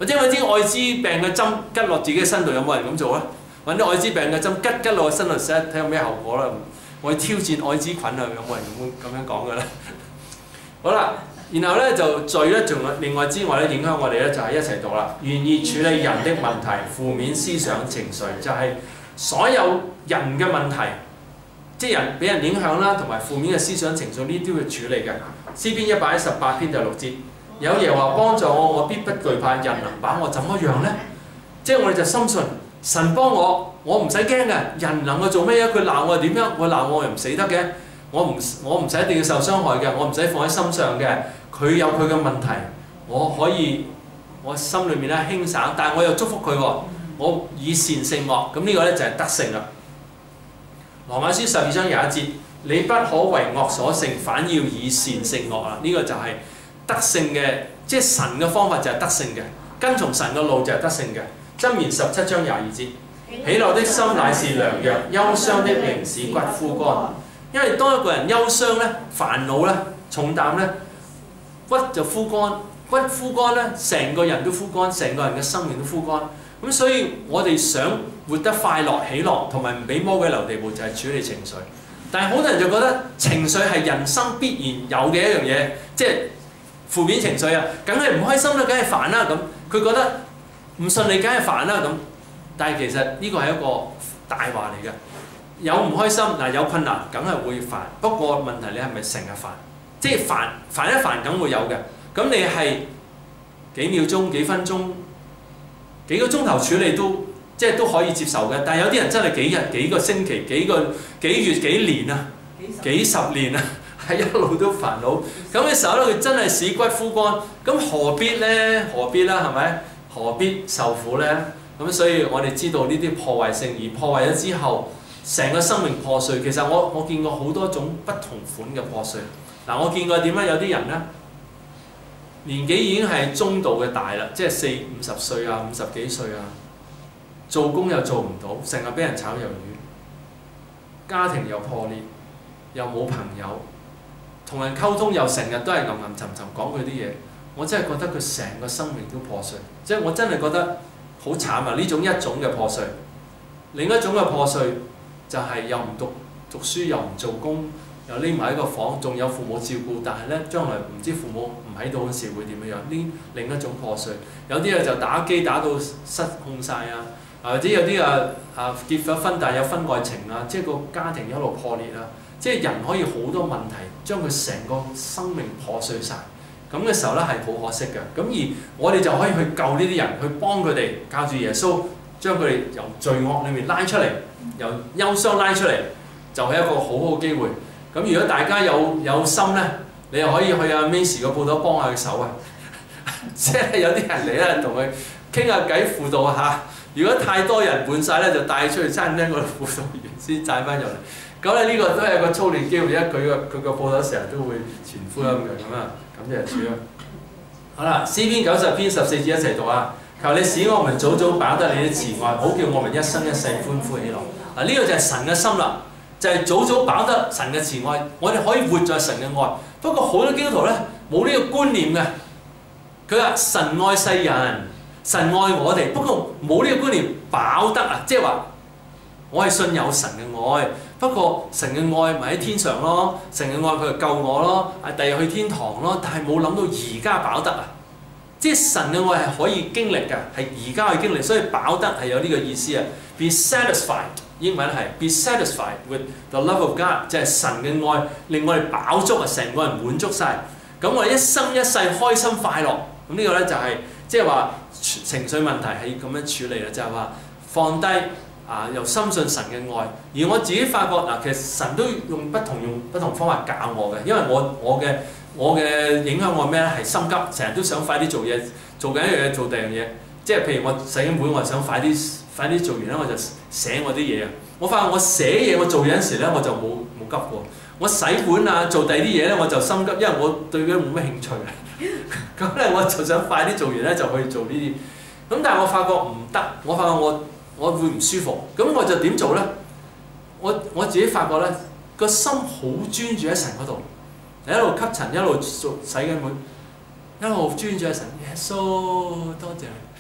或者揾啲愛滋病嘅針拮落自己嘅身度，有冇人咁做啊？揾啲愛滋病嘅針拮拮落個身度，睇下睇有咩後果啦。我要挑戰愛滋菌啊！有冇人咁咁樣講嘅咧？好啦，然後咧就罪咧，仲有另外之外咧，影響我哋咧就係一齊讀啦。願意處理人的問題、負面思想情緒，就係、是、所有人嘅問題，即係人俾人影響啦，同埋負面嘅思想情緒呢啲要處理嘅。詩篇一百一十八篇第六節，有耶和華幫助我，我必不懼怕，人能把我怎麼樣呢？即係我哋就深信神幫我，我唔使驚嘅。人能夠做咩啊？佢鬧我點樣？我鬧我又唔死得嘅。我唔我唔使一定要受傷害嘅，我唔使放喺心上嘅。佢有佢嘅問題，我可以我心裏面咧輕省，但係我又祝福佢喎。我以善勝惡，咁呢個咧就係得勝啦。羅馬書十二章廿一節，你不可為惡所勝，反要以善勝惡啊！呢、這個就係得勝嘅，即係神嘅方法就係得勝嘅，跟從神嘅路就係得勝嘅。箴言十七章廿二節，喜樂的心乃是良藥，憂傷的靈使骨枯乾。因為當一個人憂傷咧、煩惱咧、重擔咧，骨就枯乾，骨枯乾咧，成個人都枯乾，成個人嘅生命都枯乾。咁所以我哋想活得快樂、喜樂，同埋唔俾魔鬼留地步，就係處理情緒。但係好多人就覺得情緒係人生必然有嘅一樣嘢，即係負面情緒啊，梗係唔開心啦，梗係煩啦咁。佢覺得唔順利，梗係煩啦咁。但係其實呢個係一個大話嚟嘅。有唔開心嗱，有困難，梗係會煩。不過問題你係咪成日煩？即係煩煩一煩，梗會有嘅。咁你係幾秒鐘、幾分鐘、幾個鐘頭處理都即係都可以接受嘅。但係有啲人真係幾日、幾個星期、幾個幾月、幾年啊、幾十年啊，係一路都煩惱。咁嘅時候咧，佢真係使骨枯乾。咁何必咧？何必啦？係咪？何必受苦咧？咁所以我哋知道呢啲破壞性，而破壞咗之後，成個生命破碎。其實我我見過好多種不同款嘅破碎。嗱，我見過點解有啲人咧年紀已經係中度嘅大啦，即係四五十歲啊、五十幾歲啊，做工又做唔到，成日俾人炒魷魚，家庭又破裂，又冇朋友，同人溝通又成日都係吟吟沉沉講佢啲嘢。我真係覺得佢成個生命都破碎，即係我真係覺得好慘啊！呢種一種嘅破碎，另一種嘅破碎就係又唔讀讀書，又唔做工，又匿埋喺個房，仲有父母照顧，但係咧將來唔知父母唔喺度嗰時會點樣樣？呢另一種破碎。有啲啊就打機打到失控晒啊，或者有啲啊啊結咗婚但係有婚外情啊，即係個家庭一路破裂啊，即係人可以好多問題將佢成個生命破碎晒。咁嘅時候咧係好可惜嘅。咁而我哋就可以去救呢啲人，去幫佢哋靠住耶穌，將佢哋由罪惡裏面拉出嚟，由憂傷拉出嚟，就係一個好好嘅機會。咁如果大家有有心咧，你又可以去阿 Macy 個鋪頭幫下佢手啊！即係有啲人嚟咧，同佢傾下偈輔導下。如果太多人換晒咧，就帶出去餐廳嗰度輔導完先帶翻入嚟。咁咧呢個都係一個操練機會，因為佢個佢個鋪頭成日都會傳福音嘅咁啊，咁就係主啦。好啦，詩篇九十篇十四節一齊讀啊！求你使我們早早飽得你的慈愛，好叫我們一生一世歡呼喜樂。嗱，呢個就係神嘅心啦。就係早早飽得神嘅慈愛，我哋可以活在神嘅愛。不過好多基督徒咧冇呢個觀念嘅，佢話神愛世人，神愛我哋，不過冇呢個觀念飽得啊，即係話我係信有神嘅愛，不過神嘅愛咪喺天上咯，神嘅愛佢就救我咯，啊第日去天堂咯，但係冇諗到而家飽得啊，即係神嘅愛係可以經歷嘅，係而家去經歷，所以飽得係有呢個意思啊 ，be satisfied。英文係 be satisfied with the love of God， 就係神嘅愛令我哋飽足啊，成個人滿足晒。咁我哋一生一世開心快樂。咁呢個咧就係即係話情緒問題係咁樣處理啦，就係話放低啊，又深信神嘅愛。而我自己發覺嗱，其實神都用不同用不同方法教我嘅，因為我我嘅我嘅影響我咩咧？係心急，成日都想快啲做嘢，做緊一樣嘢做第二樣嘢。即係譬如我洗緊碗，我想快啲快啲做完啦，我就寫我啲嘢啊！我發覺我寫嘢我做嘢嗰時咧，我就冇冇急過。我洗碗啊，做第二啲嘢咧，我就心急，因為我對佢冇乜興趣。咁咧我就想快啲做完咧，就去做呢啲。咁但係我發覺唔得，我發覺我我會唔舒服。咁我就點做咧？我我自己發覺咧，個心好專注喺神嗰度，一路吸塵，一路做洗緊碗，一路專注喺神。耶穌多謝你。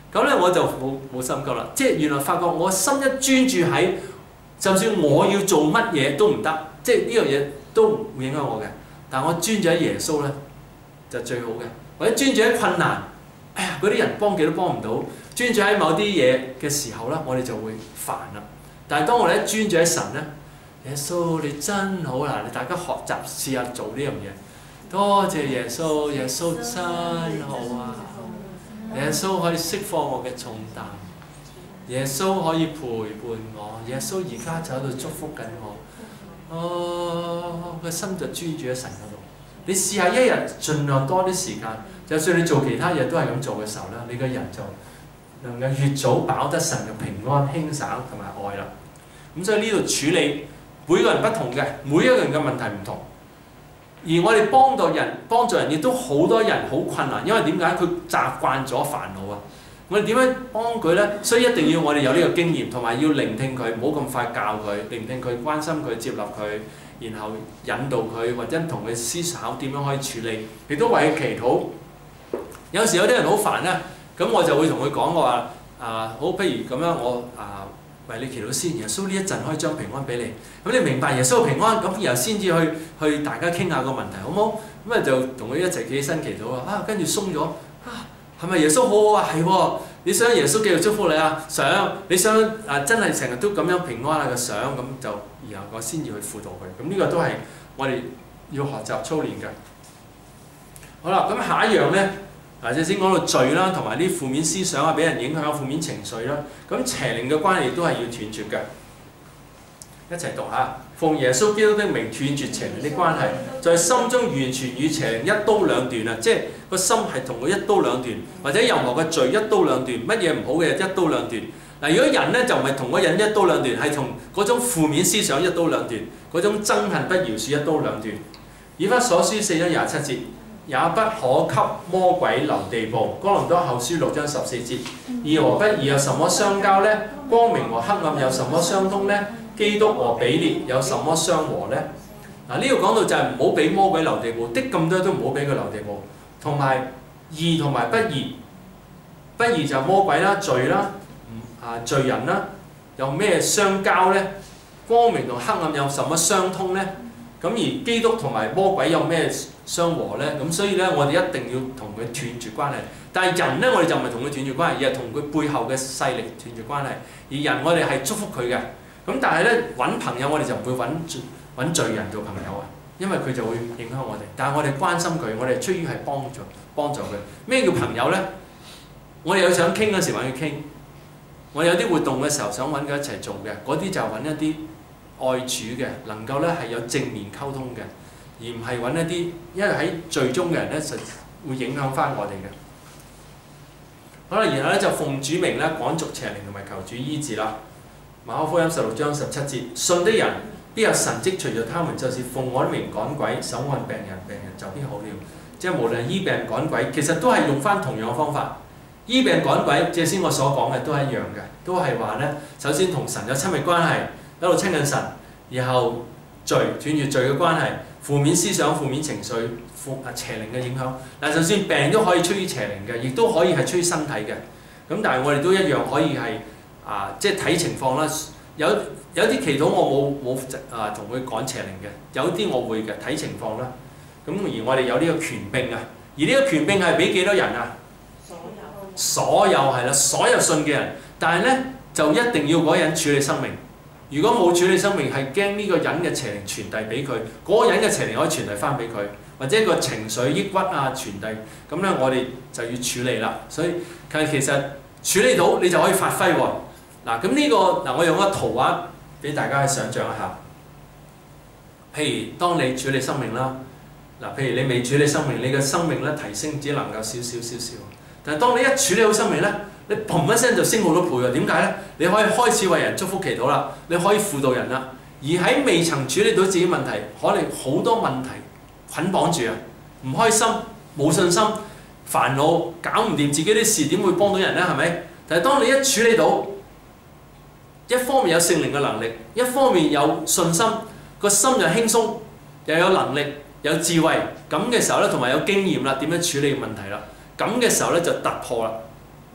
咁咧我就冇冇心急啦。即係原來發覺我心一專注喺，就算我要做乜嘢都唔得，即係呢樣嘢都會影響我嘅。但我專注喺耶穌咧就最好嘅，或者專注喺困難，哎呀嗰啲人幫幾都幫唔到，專注喺某啲嘢嘅時候咧，我哋就會煩啦。但係當我哋一專注喺神咧，耶穌你真好啦！你大家學習試下做呢樣嘢。多謝耶穌，耶穌真好啊！耶穌可以釋放我嘅重擔，耶穌可以陪伴我，耶穌而家就喺度祝福緊我。哦，個心就專注喺神嗰度。你試下一日盡量多啲時間，就算你做其他嘢都係咁做嘅時候咧，你個人就能夠越早飽得神嘅平安、輕省同埋愛啦。咁所以呢度處理每個人不同嘅，每一個人嘅問題唔同。而我哋幫到人，幫助人亦都好多人好困難，因為點解？佢習慣咗煩惱啊！我哋點樣幫佢咧？所以一定要我哋有呢個經驗，同埋要聆聽佢，唔好咁快教佢，聆聽佢、關心佢、接納佢，然後引導佢，或者同佢思考點樣可以處理，亦都為佢祈禱。有時有啲人好煩咧，咁我就會同佢講我話啊，好，不如咁樣我啊。為你祈禱先，耶穌呢一陣可以將平安俾你。咁你明白耶穌嘅平安，咁然後先至去去大家傾下個問題，好唔好？咁啊就同佢一齊企起身祈禱啊，跟住鬆咗啊，係咪耶穌好好啊？係喎，你想耶穌繼續祝福你啊？想，你想啊真係成日都咁樣平安啊個想，咁就然後我先至去輔導佢。咁呢個都係我哋要學習操練嘅。好啦，咁下一樣咧。嗱，即係先講到罪啦，同埋啲負面思想啊，俾人影響負面情緒啦。咁邪靈嘅關係亦都係要斷絕嘅。一齊讀下，奉耶穌基督的名斷絕邪靈的關係，在心中完全與邪靈一刀兩斷啊！即係個心係同佢一刀兩斷，或者任何嘅罪一刀兩斷，乜嘢唔好嘅一刀兩斷。嗱，如果人咧就唔係同嗰人一刀兩斷，係同嗰種負面思想一刀兩斷，嗰種憎恨不饒恕一刀兩斷。以弗所書四章廿七節。也不可給魔鬼留地步。哥林多後書六章十四節，義和不義有什麼相交呢？光明和黑暗有什麼相通呢？基督和比列有什麼相和呢？嗱，呢度講到就係唔好俾魔鬼留地步，的咁多都唔好俾佢留地步。同埋義同埋不義，不義就係魔鬼啦、罪啦、啊罪人啦，有咩相交呢？光明同黑暗有什麼相通呢？咁而基督同埋魔鬼有咩相和咧？咁所以咧，我哋一定要同佢斷絕關係。但係人咧，我哋就唔係同佢斷絕關係，而係同佢背後嘅勢力斷絕關係。而人我哋係祝福佢嘅。咁但係咧，揾朋友我哋就唔會揾揾罪人做朋友啊，因為佢就會影響我哋。但係我哋關心佢，我哋出於係幫助幫助佢。咩叫朋友咧？我哋有想傾嗰時揾佢傾，我哋有啲活動嘅時候想揾佢一齊做嘅，嗰啲就揾一啲愛主嘅，能夠咧係有正面溝通嘅，而唔係揾一啲，因為喺罪中嘅人咧，實會影響翻我哋嘅。好啦，然後咧就奉主名咧趕逐邪靈同埋求主醫治啦。馬可福音十六章十七節，信的人必有神蹟隨着他們，就是奉我的名趕鬼、手按病人，病人就必好了。即係無論醫病趕鬼，其實都係用翻同樣嘅方法。醫病趕鬼，即係先我所講嘅都係一樣嘅，都係話咧，首先同神有親密關係。一路親近神，然後罪斷絕罪嘅關係，負面思想、負面情緒、負啊邪靈嘅影響。嗱，就算病都可以出於邪靈嘅，亦都可以係出於身體嘅。咁但係我哋都一樣可以係啊，即係睇情況啦。有有啲祈禱我冇冇啊同佢趕邪靈嘅，有啲我會嘅，睇情況啦。咁而我哋有呢個權柄啊，而呢個權柄係俾幾多人啊？所有。所有係啦，所有信嘅人，但係咧就一定要嗰個人處理生命。如果冇處理生命，係驚呢個人嘅邪靈傳遞俾佢，嗰個人嘅邪靈可以傳遞翻俾佢，或者個情緒抑鬱啊傳遞，咁咧我哋就要處理啦。所以其實處理到你就可以發揮喎。嗱，咁呢個嗱，我用一個圖畫俾大家去想像一下。譬如當你處理生命啦，嗱，譬如你未處理生命，你嘅生命咧提升只能夠少少少少，但係當你一處理好生命咧，你砰一聲就升好多倍喎！點解咧？你可以開始為人祝福祈禱啦，你可以輔導人啦。而喺未曾處理到自己問題，可能好多問題捆綁住啊，唔開心、冇信心、煩惱、搞唔掂自己啲事，點會幫到人咧？係咪？但係當你一處理到，一方面有聖靈嘅能力，一方面有信心，個心又輕鬆，又有能力、有智慧，咁嘅時候咧，同埋有經驗啦，點樣處理問題啦？咁嘅時候咧就突破啦。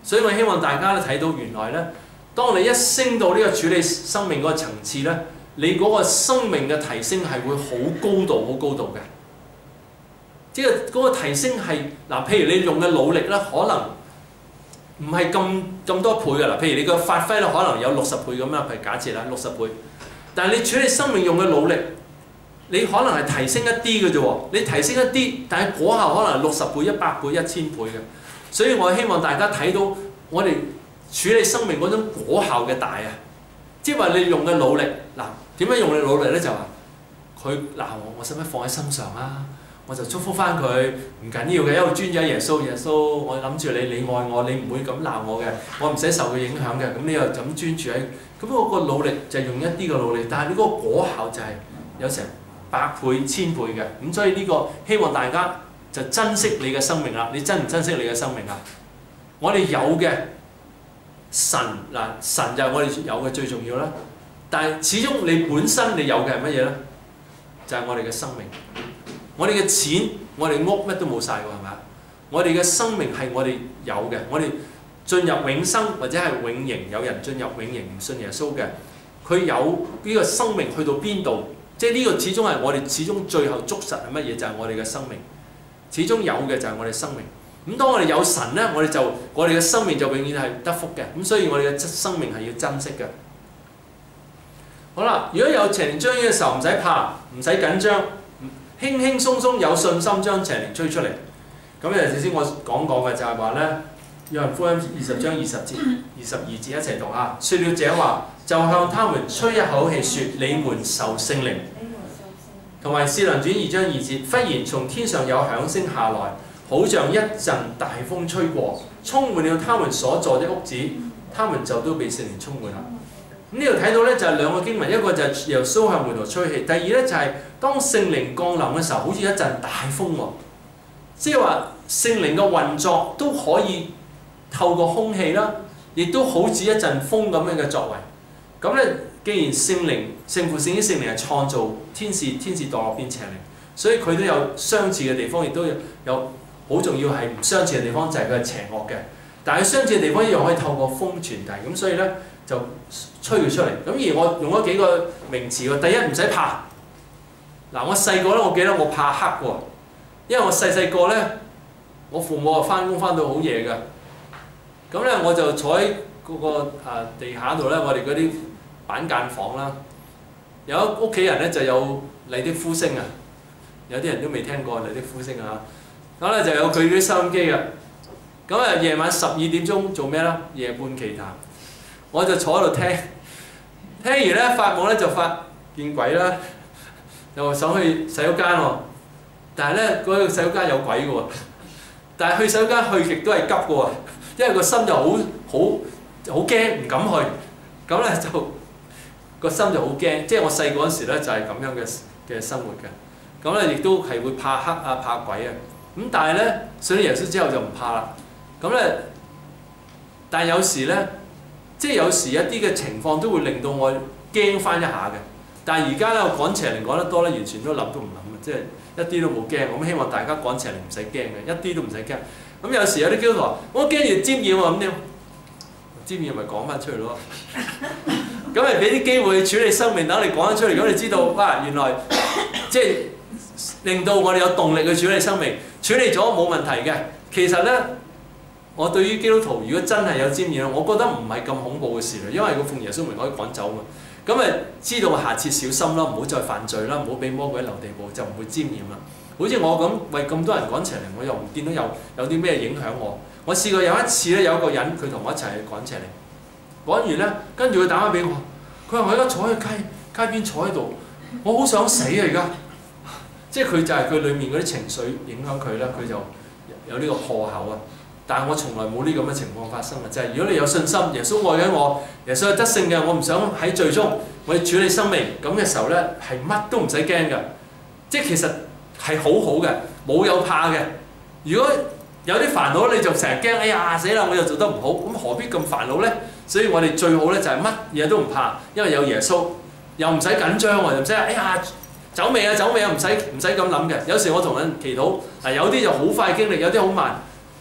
所以我希望大家咧睇到原來咧，當你一升到呢個處理生命嗰個層次咧，你嗰個生命嘅提升係會好高度、好高度嘅。即係嗰個提升係嗱，譬如你用嘅努力咧，可能唔係咁咁多倍㗎啦。譬如你個發揮咧，可能有六十倍咁啦，譬如假設啦，六十倍。但係你處理生命用嘅努力，你可能係提升一啲嘅啫喎。你提升一啲，但係果效可能係六十倍、一百倍、一千倍嘅。所以我希望大家睇到我哋處理生命嗰種果效嘅大啊！即係話你用嘅努力，嗱點樣用你努力咧？就話佢鬧我，我使唔使放喺心上啊？我就祝福翻佢，唔緊要嘅，因為專咗耶穌，耶穌我諗住你，你愛我，你唔會咁鬧我嘅，我唔使受佢影響嘅。咁你又咁專注喺，咁我個努力就係用一啲嘅努力，但係呢個果效就係有成百倍、千倍嘅。咁所以呢個希望大家就珍惜你嘅生命啦。你珍唔珍惜你嘅生命啊？我哋有嘅神嗱，神就係我哋有嘅最重要啦。但係始終你本身你有嘅係乜嘢咧？就係我哋嘅生命。我哋嘅錢、我哋屋乜都冇晒喎，係咪啊？我哋嘅生命係我哋有嘅，我哋進入永生或者係永刑，有人進入永刑唔信耶穌嘅，佢有呢個生命去到邊度？即係呢個始終係我哋始終最後捉實係乜嘢？就係我哋嘅生命，始終有嘅就係我哋生命。咁當我哋有神咧，我哋就我哋嘅生命就永遠係得福嘅。咁所以我哋嘅生命係要珍惜嘅。好啦，如果有邪靈追嘅時候，唔使怕，唔使緊張。輕輕鬆鬆有信心將邪靈追出嚟。咁有陣時先我講過嘅就係話咧，《約翰福音》二十章二十節、二十二節一齊讀啊！說了這話，就向他們吹一口氣，說：你們受聖靈。同埋《使徒行傳》二章二節，忽然從天上有響聲下來，好像一陣大風吹過，充滿了他們所在的屋子，他們就都被聖靈充滿啦。咁呢度睇到咧就係兩個經文，一個就係耶穌向門徒吹氣，第二咧就係當聖靈降臨嘅時候，好似一陣大風喎，即係話聖靈嘅運作都可以透過空氣啦，亦都好似一陣風咁樣嘅作為。咁咧，既然聖靈、聖父、聖子、聖靈係創造天使，天使墮落變邪靈，所以佢都有相似嘅地方，亦都有有好重要係唔相似嘅地方，就係佢係邪惡嘅。但係相似嘅地方一樣可以透過風傳遞，咁所以咧。就吹佢出嚟，咁而我用咗幾個名詞喎。第一唔使怕，嗱我細個咧，我記得我怕黑喎，因為我細細個咧，我父母啊翻工翻到好夜㗎，咁咧我就坐喺嗰個啊地下度咧，我哋嗰啲板間房啦，有屋企人咧就有麗的呼聲啊，有啲人都未聽過麗的呼聲啊，咁咧就有佢啲收音機啊，咁啊夜晚十二點鐘做咩咧？夜半奇談。我就坐喺度聽，聽完咧發夢咧就發見鬼啦，又想去洗手間喎，但係咧嗰個洗手間有鬼嘅喎，但係去洗手間去極都係急嘅喎，因為個心就好好好驚，唔敢去，咁咧就個心就好驚，即係我細個嗰時咧就係咁樣嘅嘅生活嘅，咁咧亦都係會怕黑啊怕鬼啊，咁但係咧信咗耶穌之後就唔怕啦，咁咧但係有時咧。即係有時一啲嘅情況都會令到我驚翻一下嘅，但係而家咧我趕邪靈講得多咧，完全都諗都唔諗嘅，即係一啲都冇驚。咁希望大家趕邪靈唔使驚嘅，一啲都唔使驚。咁有時有啲基督徒話：我驚住沾染喎，咁點？沾染咪講翻出嚟咯。咁咪俾啲機會處理生命，等你講得出嚟，咁你知道哇，原來即係令到我哋有動力去處理生命，處理咗冇問題嘅。其實咧。我對於基督徒，如果真係有沾染，我覺得唔係咁恐怖嘅事啦，因為個奉耶穌名可以趕走嘛。咁咪知道下次小心啦，唔好再犯罪啦，唔好俾魔鬼留地步，就唔會沾染啦。好似我咁為咁多人趕邪靈，我又唔見到有有啲咩影響我。我試過有一次咧，有一個人佢同我一齊去趕邪靈，趕完咧，跟住佢打返俾我，佢話我而家坐喺街街邊坐喺度，我好想死啊！而家，即係佢就係佢裡面嗰啲情緒影響佢啦，佢就有呢個破口啊。但係我從來冇呢咁嘅情況發生嘅，就係、是、如果你有信心，耶穌愛緊我，耶穌係得勝嘅，我唔想喺罪中，我要處理生命咁嘅時候咧，係乜都唔使驚嘅，即係其實係好好嘅，冇有怕嘅。如果有啲煩惱，你就成日驚，哎呀死啦，我又做得唔好，咁何必咁煩惱咧？所以我哋最好咧就係乜嘢都唔怕，因為有耶穌，又唔使緊張喎，又唔使哎呀走未啊走未啊，唔使唔使咁諗嘅。有時我同人祈禱，嗱有啲就好快經歷，有啲好慢。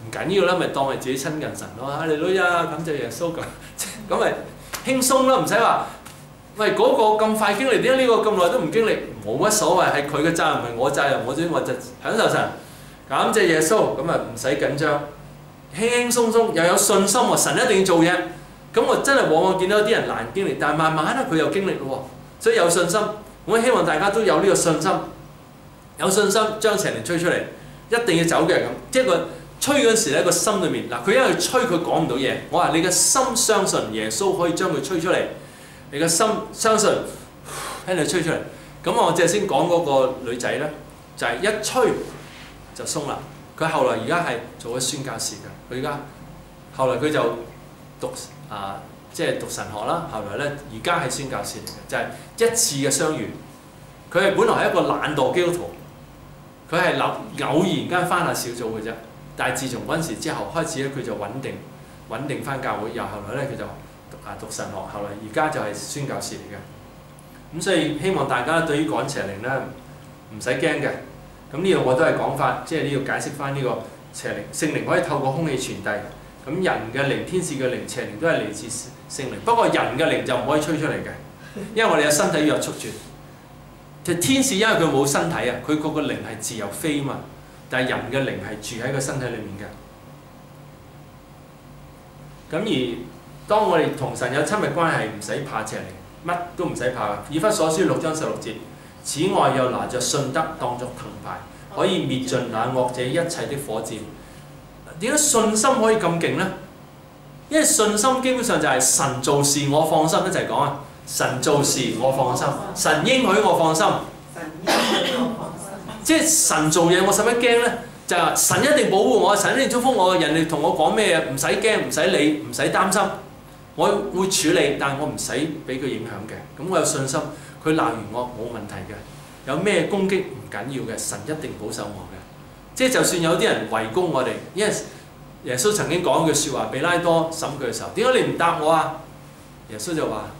唔緊要啦，咪當係自己親近神咯。哈利路亞，感謝耶穌咁，咁咪輕鬆啦，唔使話喂嗰、那個咁快經歷，點解呢個咁耐都唔經歷？冇乜所謂，係佢嘅責任，唔係我責任。我只話就享受神，感謝耶穌，咁啊唔使緊張，輕輕鬆鬆又有信心喎。神一定要做嘢，咁我真係往往見到啲人難經歷，但係慢慢咧佢又經歷咯喎，所以有信心。我希望大家都有呢個信心，有信心將邪靈吹出嚟，一定要走嘅咁。即係個吹嗰時咧，個心裏面嗱，佢因為吹佢講唔到嘢，我話你嘅心相信耶穌可以將佢吹出嚟，你嘅心相信喺度吹出嚟。咁我即係先講嗰個女仔咧，就係、是、一吹就鬆啦。佢後來而家係做咗宣教士嘅，佢而家後來佢就讀啊。即係讀神學啦，後來咧而家係宣教士嚟嘅，就係、是、一次嘅相遇。佢係本來係一個懶惰基督徒，佢係偶偶然間翻下小組嘅啫。但係自從嗰陣時之後開始咧，佢就穩定穩定翻教會。又後來咧佢就讀啊讀神學，後來而家就係宣教士嚟嘅。咁所以希望大家對於趕邪靈咧唔使驚嘅。咁呢個我都係講法，即係呢個解釋翻呢個邪靈。聖靈可以透過空氣傳遞。咁人嘅靈、天使嘅靈、邪靈都係嚟自聖靈，不過人嘅靈就唔可以吹出嚟嘅，因為我哋有身體約束住。其實天使因為佢冇身體啊，佢嗰個靈係自由飛嘛，但係人嘅靈係住喺個身體裡面嘅。咁而當我哋同神有親密關係，唔使怕邪靈，乜都唔使怕。以弗所書六章十六節，此外又拿着信德當作盾牌，可以滅盡那惡者一切的火箭。點解信心可以咁勁呢？因為信心基本上就係神做事我放心，一齊講啊！神做事我放心，神應許我放心。神應許我放心。即係神做嘢，我使乜驚呢？就係、是、神一定保護我，神一定祝福我。人哋同我講咩嘢，唔使驚，唔使理，唔使擔心。我會處理，但係我唔使俾佢影響嘅。咁我有信心，佢鬧完我冇問題嘅。有咩攻擊唔緊要嘅，神一定保守我嘅。即係就算有啲人圍攻我哋，因為耶穌曾經講一句説話，比拉多審佢嘅時候，點解你唔答我啊？耶穌就話：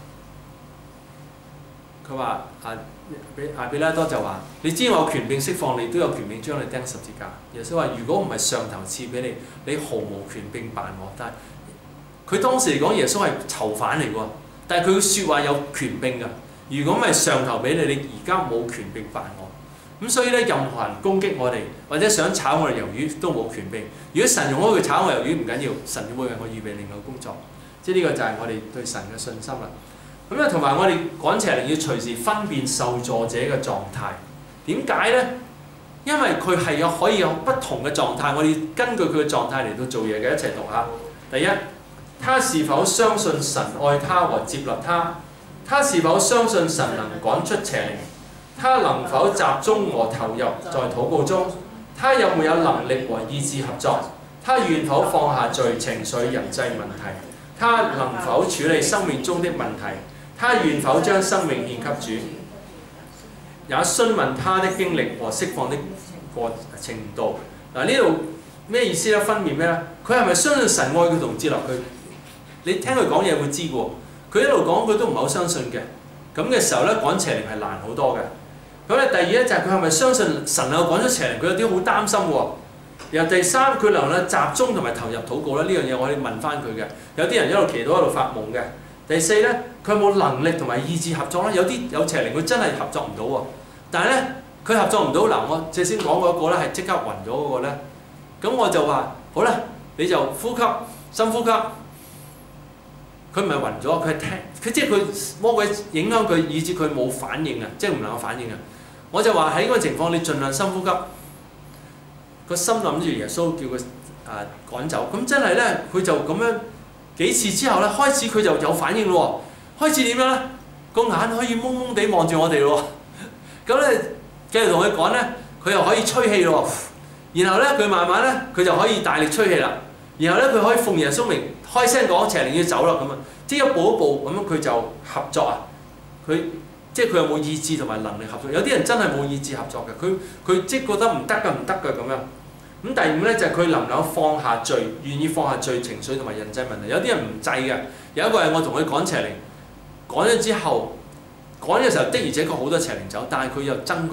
佢話啊，比啊比拉多就話：你知我有權柄釋放你，都有權柄將你釘十字架。耶穌話：如果唔係上頭賜俾你，你毫無權柄辦我。但係佢當時嚟講，耶穌係囚犯嚟㗎，但係佢嘅説話有權柄㗎。如果唔係上頭俾你，你而家冇權柄辦我。咁所以咧，任何人攻擊我哋，或者想炒我哋魷魚，都冇權柄。如果神用咗佢炒我魷魚，唔緊要，神會為我預備另外工作。即係呢個就係我哋對神嘅信心啦。咁咧，同埋我哋趕邪靈要隨時分辨受助者嘅狀態。點解呢？因為佢係有可以有不同嘅狀態，我哋根據佢嘅狀態嚟到做嘢嘅。一齊讀下。第一，他是否相信神愛他和接納他？他是否相信神能趕出邪靈？他能否集中和投入在禱告中？他有沒有能力和意志合作？他願否放下罪、情緒、人際問題？他能否處理生命中的問題？他願否將生命獻給主？也詢問他的經歷和釋放的過程度。嗱，呢度咩意思咧？分辨咩咧？佢係咪相信神愛佢同接納佢？你聽佢講嘢會知嘅喎。佢一路講佢都唔係好相信嘅。咁嘅時候咧，趕邪靈係難好多嘅。咁咧，第二咧就係佢係咪相信神能夠趕出邪靈？佢有啲好擔心喎。然後第三，佢能夠集中同埋投入禱告咧，呢樣嘢我哋問翻佢嘅。有啲人一路祈禱一路發夢嘅。第四咧，佢有冇能力同埋意志合作咧？有啲有邪靈佢真係合作唔到喎。但係咧，佢合作唔到嗱，我即係先講嗰個咧係即刻暈咗嗰個咧。咁我就話好啦，你就呼吸，深呼吸。佢唔係暈咗，佢係聽，佢即係佢魔鬼影響佢，以致佢冇反應啊，即係唔能夠反應啊。我就話喺嗰個情況，你盡量深呼吸，個心諗住耶穌叫佢啊趕走。咁真係咧，佢就咁樣幾次之後咧，開始佢就有反應咯喎。開始點樣咧？個眼可以蒙蒙地望住我哋咯。咁咧繼續同佢講咧，佢又可以吹氣咯。然後咧佢慢慢咧，佢就可以大力吹氣啦。然後咧佢可以奉耶穌名開聲講邪靈要走啦咁啊！即係一步一步咁樣佢就合作啊！佢即係佢有冇意志同埋能力合作？有啲人真係冇意志合作嘅，佢佢即係覺得唔得㗎唔得㗎咁樣。咁第五咧就係、是、佢能夠放下罪，願意放下罪情緒同埋人際問題。有啲人唔制嘅，有一個係我同佢趕邪靈，趕咗之後，趕嘅時候的而且確好多邪靈走，但係佢又憎佢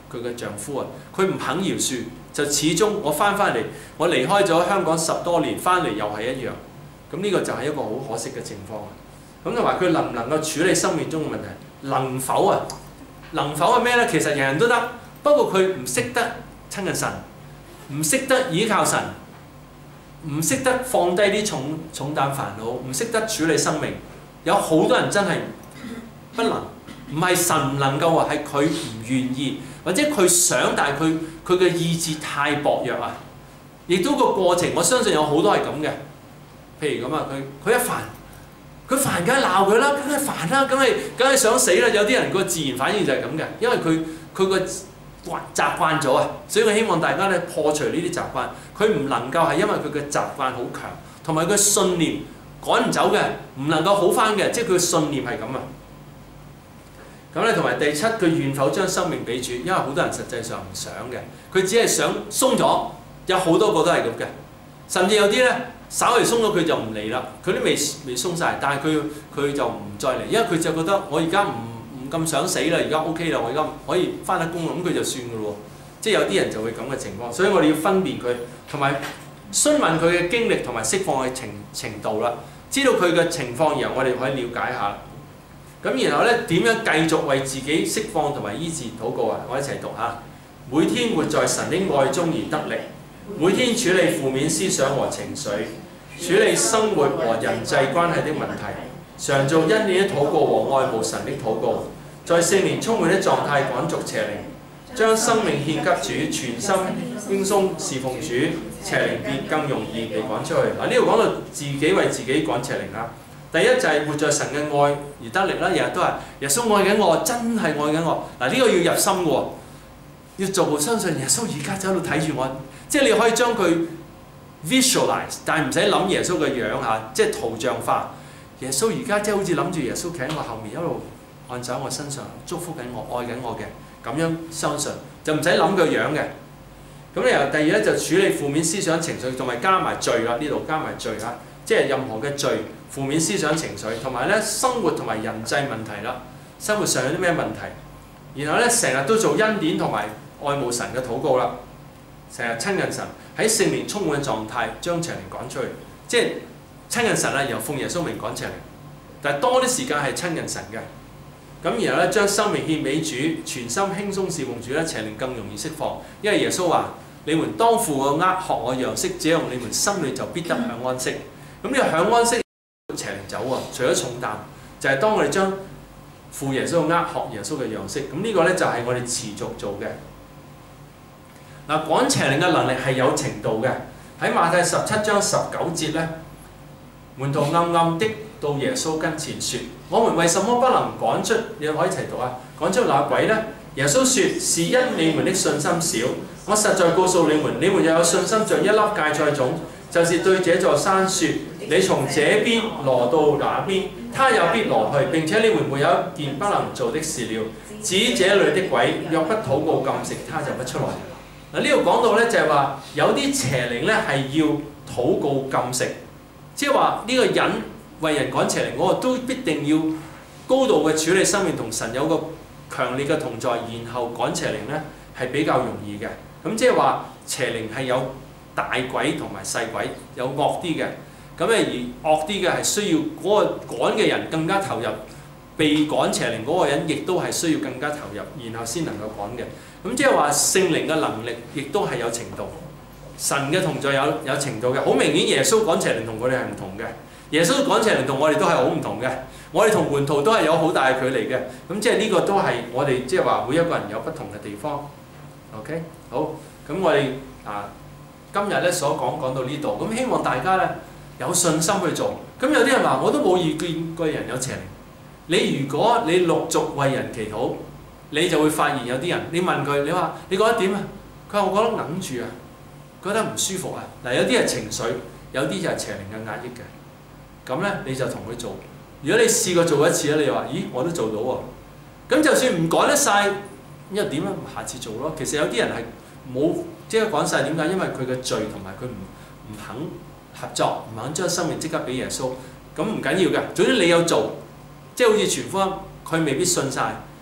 佢嘅丈夫啊，佢唔肯饒恕，就始終我翻返嚟，我離開咗香港十多年，翻嚟又係一樣。咁呢個就係一個好可惜嘅情況。咁同埋佢能唔能夠處理生命中嘅問題？能否啊？能否係咩呢？其實人人都得，不過佢唔識得親近神，唔識得倚靠神，唔識得放低啲重重擔煩惱，唔識得處理生命。有好多人真係不能，唔係神唔能夠啊，係佢唔願意，或者佢想，但係佢佢嘅意志太薄弱啊。亦都個過程，我相信有好多係咁嘅。譬如咁啊，佢佢一煩，佢煩梗係鬧佢啦，梗係煩啦，梗係梗係想死啦。有啲人個自然反應就係咁嘅，因為佢佢個慣習慣咗啊，所以我希望大家咧破除呢啲習慣。佢唔能夠係因為佢嘅習慣好強，同埋佢信念趕唔走嘅，唔能夠好翻嘅，即係佢嘅信念係咁啊。咁咧同埋第七，佢願否將生命俾主？因為好多人實際上唔想嘅，佢只係想鬆咗，有好多個都係咁嘅，甚至有啲咧稍微鬆咗佢就唔嚟啦，佢都未未鬆晒，但係佢佢就唔再嚟，因為佢就覺得我而家唔唔咁想死啦，而家 OK 啦，我而家可以翻得工啦，咁佢就算㗎咯喎。即係有啲人就會咁嘅情況，所以我哋要分辨佢，同埋詢問佢嘅經歷同埋釋放嘅程程度啦，知道佢嘅情況，然後我哋可以了解下。咁然後咧點樣繼續為自己釋放同埋醫治禱告啊？我一齊讀下。每天活在神的愛中而得力，每天處理負面思想和情緒，處理生活和人際關係的問題，常做恩典的禱告和愛慕神的禱告，在聖靈充滿的狀態趕逐邪靈，將生命獻給主，全心輕鬆侍奉主，邪靈便更容易被趕出去。嗱，呢度講到自己為自己趕邪靈啦。第一就係活在神嘅愛而得力啦，日日都係耶穌愛緊我，真係愛緊我。嗱，呢個要入心嘅喎，要逐步相信耶穌而家就喺度睇住我，即係你可以將佢 visualize， 但係唔使諗耶穌嘅樣嚇，即係圖像化。耶穌而家即係好似諗住耶穌企喺我後面一路按手喺我身上，祝福緊我，愛緊我嘅，咁樣相信就唔使諗個樣嘅。咁你由第二咧就處理負面思想情緒，同埋加埋罪啦，呢度加埋罪嚇，即係任何嘅罪、負面思想情緒，同埋咧生活同埋人際問題啦，生活上有啲咩問題，然後咧成日都做恩典同埋愛慕神嘅禱告啦，成日親近神，喺聖靈充滿嘅狀態將邪靈趕出去，即係親近神啊，然後奉耶穌名趕邪靈，但係多啲時間係親近神嘅。咁然後咧將生命獻俾主，全心輕鬆侍奉主咧，邪靈更容易釋放，因為耶穌話：你們當負我軛，學我樣式，這樣你們心裏就必得享安息。咁呢個享安息邪靈走啊，除咗重擔，就係、是、當我哋將負耶穌嘅軛，學耶穌嘅樣式。咁呢個咧就係我哋持續做嘅。嗱，趕邪靈嘅能力係有程度嘅。喺馬太十七章十九節咧，門徒暗暗的到耶穌跟前說：我們為什麼不能趕出？你可以一齊讀啊！趕出那鬼呢？耶穌說：是因你們的信心少。我實在告訴你們，你們若有信心像一粒芥菜種，就是對這座山說：你從這邊挪到那邊，他也必挪去。並且你們沒有一件不能做的事了。至於這裏的鬼，若不禱告禁食，他就不出來。嗱，呢度講到咧就係話有啲邪靈咧係要禱告禁食，即係話呢個人為人趕邪靈，我都必定要高度嘅處理生命同神有個強烈嘅同在，然後趕邪靈咧係比較容易嘅。咁即係話邪靈係有大鬼同埋細鬼，有惡啲嘅，咁咧而惡啲嘅係需要嗰個趕嘅人更加投入，被趕邪靈嗰個人亦都係需要更加投入，然後先能夠趕嘅。咁即係話聖靈嘅能力亦都係有程度，神嘅同在有有程度嘅。好明顯耶穌趕邪靈同佢哋係唔同嘅，耶穌趕邪靈同我哋都係好唔同嘅。我哋同門徒都係有好大嘅距離嘅。咁即係呢個都係我哋即係話每一個人有不同嘅地方。OK， 好，咁我哋啊今日咧所講講到呢度，咁希望大家咧有信心去做。咁有啲人話我都冇遇見過人有邪靈，你如果你陸續為人祈禱，你就會發現有啲人，你問佢，你話你覺得點啊？佢話我覺得揞住啊，覺得唔舒服啊。嗱，有啲係情緒，有啲就係邪靈嘅壓抑嘅。咁咧你就同佢做。如果你試過做一次咧，你話咦我都做到喎。咁就算唔趕得晒，因為點咧？下次做咯。其實有啲人係冇即刻趕晒，點解？因為佢嘅罪同埋佢唔唔肯合作，唔肯將生命即刻俾耶穌。咁唔緊要嘅，總之你有做，即係好似傳福音，佢未必信晒。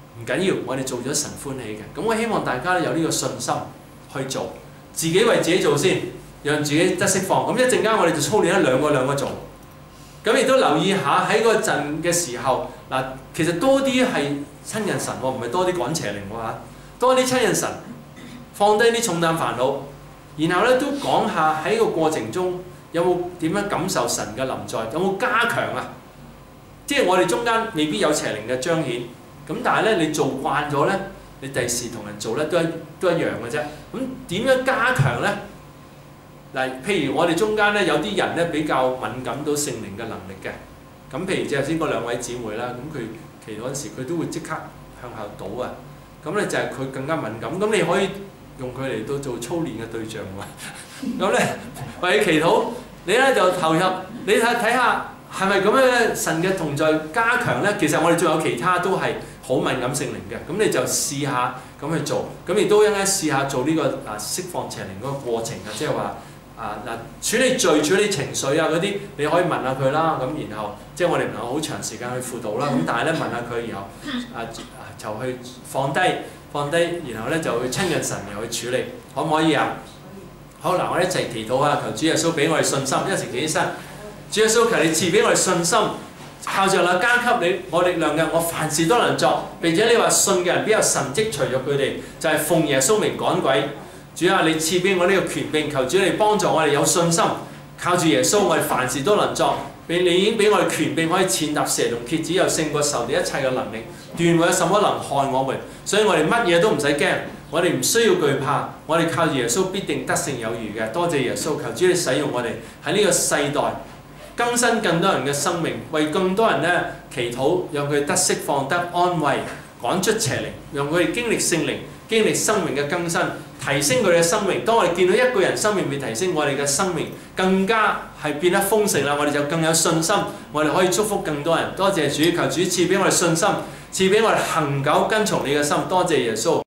唔緊要，我哋做咗神歡喜嘅。咁我希望大家有呢個信心去做，自己為自己做先，讓自己得釋放。咁一陣間我哋就操練一兩個兩個做。咁亦都留意下喺嗰陣嘅時候，嗱，其實多啲係親近神喎，唔係多啲趕邪靈喎嚇，多啲親近神，放低啲重擔煩惱，然後咧都講下喺個過程中有冇點樣感受神嘅臨在，有冇加強啊？即係我哋中間未必有邪靈嘅彰顯，咁但係咧你做慣咗咧，你第時同人做咧都一都一樣嘅啫。咁點樣加強咧？嗱，譬如我哋中間咧有啲人咧比較敏感到聖靈嘅能力嘅，咁譬如即係頭先嗰兩位姊妹啦，咁佢祈禱嗰陣時佢都會即刻向後倒啊，咁咧就係佢更加敏感，咁你可以用佢嚟到做操練嘅對象喎。咁咧為你祈禱，你咧就投入，你睇睇下係咪咁樣神嘅同在加強咧？其實我哋仲有其他都係好敏感聖靈嘅，咁你就試下咁去做，咁亦都應該試下做呢個啊釋放邪靈嗰個過程啊，即係話。啊嗱，處理罪、處理情緒啊嗰啲，你可以問下佢啦。咁然後即係我哋唔係好長時間去輔導啦。咁但係咧問下佢，然後啊就去放低放低，然後咧就去親近神，然後去處理，可唔可以啊？好嗱，我哋一齊祈禱啊！求主耶穌俾我哋信心，一齊企起身。主耶穌，求你賜俾我哋信心，靠着那加給你我力量嘅，我凡事都能作。並且你話信嘅人必有神蹟隨著佢哋，就係、是、奉耶穌名趕鬼。主啊，你賜俾我呢個權柄，求主你幫助我哋有信心，靠住耶穌，我哋凡事都能作。你已經俾我哋權柄，可以踐踏蛇同蠍子，又勝過仇敵一切嘅能力。斷會有什麼能害我們？所以我哋乜嘢都唔使驚，我哋唔需要懼怕，我哋靠住耶穌必定得勝有餘嘅。多謝耶穌，求主你使用我哋喺呢個世代更新更多人嘅生命，為更多人咧祈禱，讓佢得釋放、得安慰，趕出邪靈，讓佢哋經歷聖靈、經歷生命嘅更新。提升佢哋嘅生命。當我哋見到一個人生命被提升，我哋嘅生命更加係變得豐盛啦。我哋就更有信心，我哋可以祝福更多人。多謝主，求主賜俾我哋信心，賜俾我哋恆久跟從你嘅心。多謝耶穌。